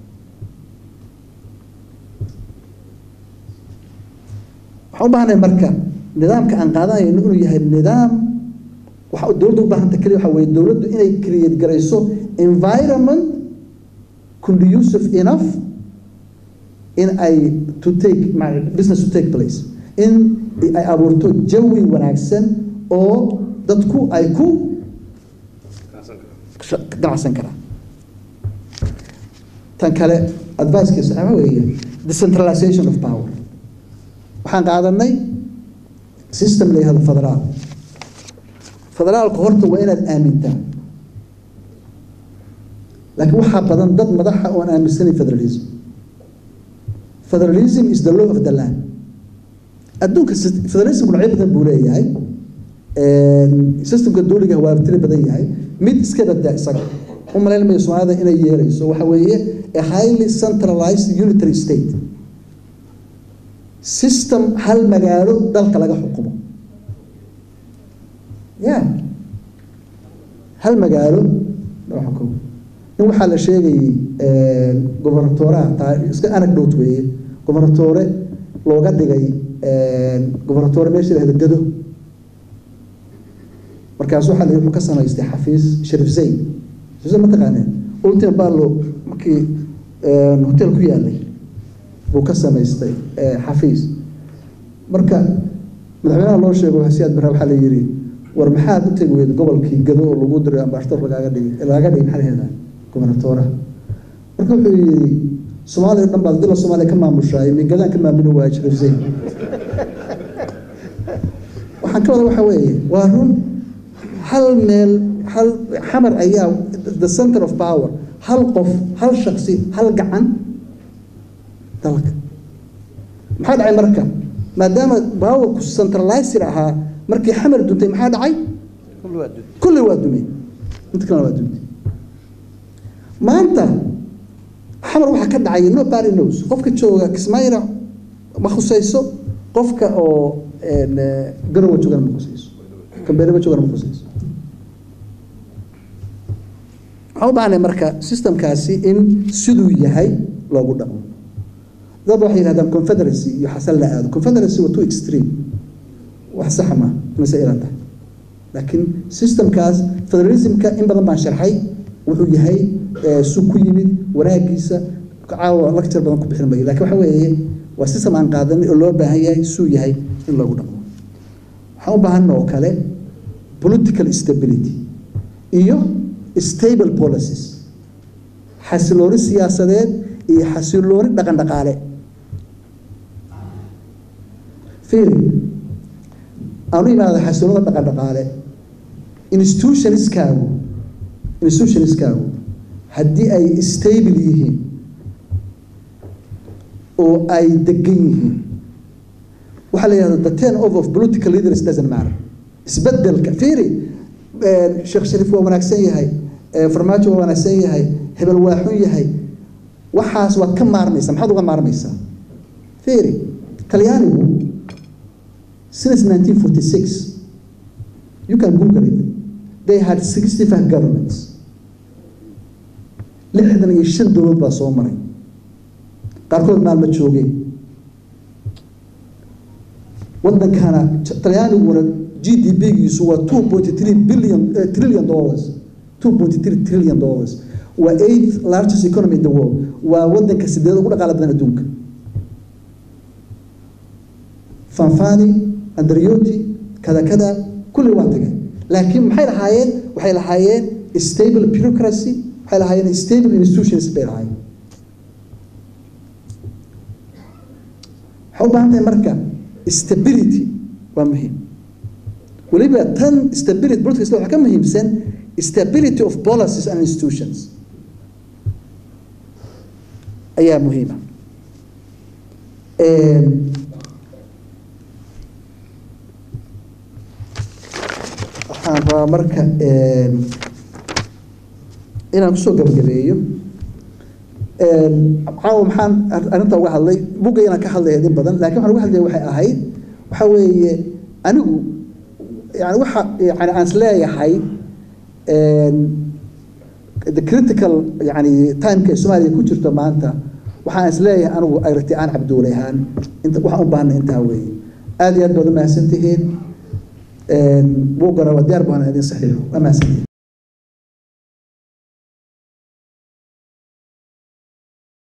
waxaan u baahanahay marka nidaamka aan qaadanayno inuu yahay nidaam waxa dowladdu u baahanta kaliya waxa weeye dowladdu inay create garayso environment conducive enough in ay to take my business to take place in ay abuurto jawi wanaagsan oo dadku ay ku ganacsan karaan. tan kale advice-kiisa waxa weeye decentralization of power. waxaan qaadanay system la yihahdo federaal. federaalku horta waa inaad aamintaa laakiin waxaa badan dad madaxa oo aan aaminsanayn federalism. Federalism is the law of the land. adduunka federalism noocyo badan buu leeyahay. systemka dowliga waa tiro badan yahay mid iska badaa isaga u malaynaya Soomaalida inay yeerayso waxa weeye a highly centralized unitary state system hal magaalo dalka laga xukumo. yeah hal magaalo laga xukumo. in waxa la sheegay ee gobernatoraha iska anecdote weeye gobernatore looga dhigay ee gobernatore meesha la gado markaas waxa la yidhi ka samaystay xafiis Sharif Zayd soo ma taqaaneen ultima ballo markii ee hotel ku yaalay buu ka samaystay ee xafiis marka madaxweynaha loo sheegay hasiyaad barra waxa la yiri war maxaad u tagi weyd gobolkii gado oo lagu diray ambassador lagaaga dhigay lagaaga dhigay maxay heedaan gobernatoraha marka wuxuu yiri Soomaaliya dhan baad dila Soomaaliya ka maamushay min gadaan ka maamulin waa Sharif Zayd waxaan ka wada waxa weeye waa run hal meel hal xamar ayaa the center of power hal qof hal shakhsi hal gacan dalka maxaa dhacay marka maadaama powerku centralized ahaa markii xamar duntay maxaa dhacay kulli waa dumay inta kale waa dumay maanta xamar waxa ka dhacay nobody knows qofka jooga Kismaayo ma khusayso qofka oo een garow jooga ma khusayso kambeere ma jooga ma khusayso waxaan u baahnay marka systemkaasi in siduu yahay loogu dhaqmo. dad waxay yiraahdaan confederacy iyo xasal la aado confederacy waa too extreme wax sax ma masaa'ilada laakiin systemkaas federalismka in badan baan sharxay wuxuu yahay suu ku yimid waraagiisa caawa lecture badan ku bixin maayo laakiin waxa weeye waa system aan qaadan oo loo baahan yahay suu yahay in loogu dhaqmo. waxaan u baahanaa oo kale political stability iyo stable policies xasilooni siyaasadeed iyo xasilooni dhaqan dhaqaale. fiiri aanu imaado xasilooni dhaqan dhaqaale institutionskaagu institutionskaagu haddii ay stable yihiin oo ay degan yihiin waxa la yiraahdo the turn over of political leaders doesn't matter. isbedelka fiiri Sheekh Sharif waa wanaagsan yahay farmaajo waa wanaagsan yahay hebel waa xun yahay waxaas waa ka maarmaysa maxaad uga maarmaysaa fiiri Talyaanigu since nineteen forty-six you can google it they had sixty-five governments lixdan iyo shan dowlad baa soo maray qaarkood maalmo joogeen wadankana Talyaaniguna G D P-giisu waa two point three billion uh, trillion dollars two point three trillion dollars waa eighth largest economy in the world waa wadanka sideed ugu dhaqaale badan adduunka. Fanfani Andriotti kada kada kulli waa tagay laakiin maxay lahaayeen waxay lahaayeen stable bureaucracy waxay lahaayeen stable institutions bay lahaayeen. waxaa u baahan tahay marka stability waa muhiim weliba tan stability politics waxaa ka muhiimsan stability of policies and institutions ayaa muhiima waxaan rabaa marka inaan kusoo gabagabeeyo caawa maxaan arrinta uga hadlay bugga inaan ka hadlaya idin badan laakiin waxaan uga hadlaya waxay ahayd waxa weeye anigu yani waxa yani aan isleeyahay the critical yani timeka Soomaaliya ku jirto maanta waxaan isleeyahay anigu aragti aan Cabdulle ahaan inta waxaan u baahnay intaa weeye aad iyo aad baad u mahadsantihiin buuggana waa diyaar baan idin saxiixo waa mahadsantihiin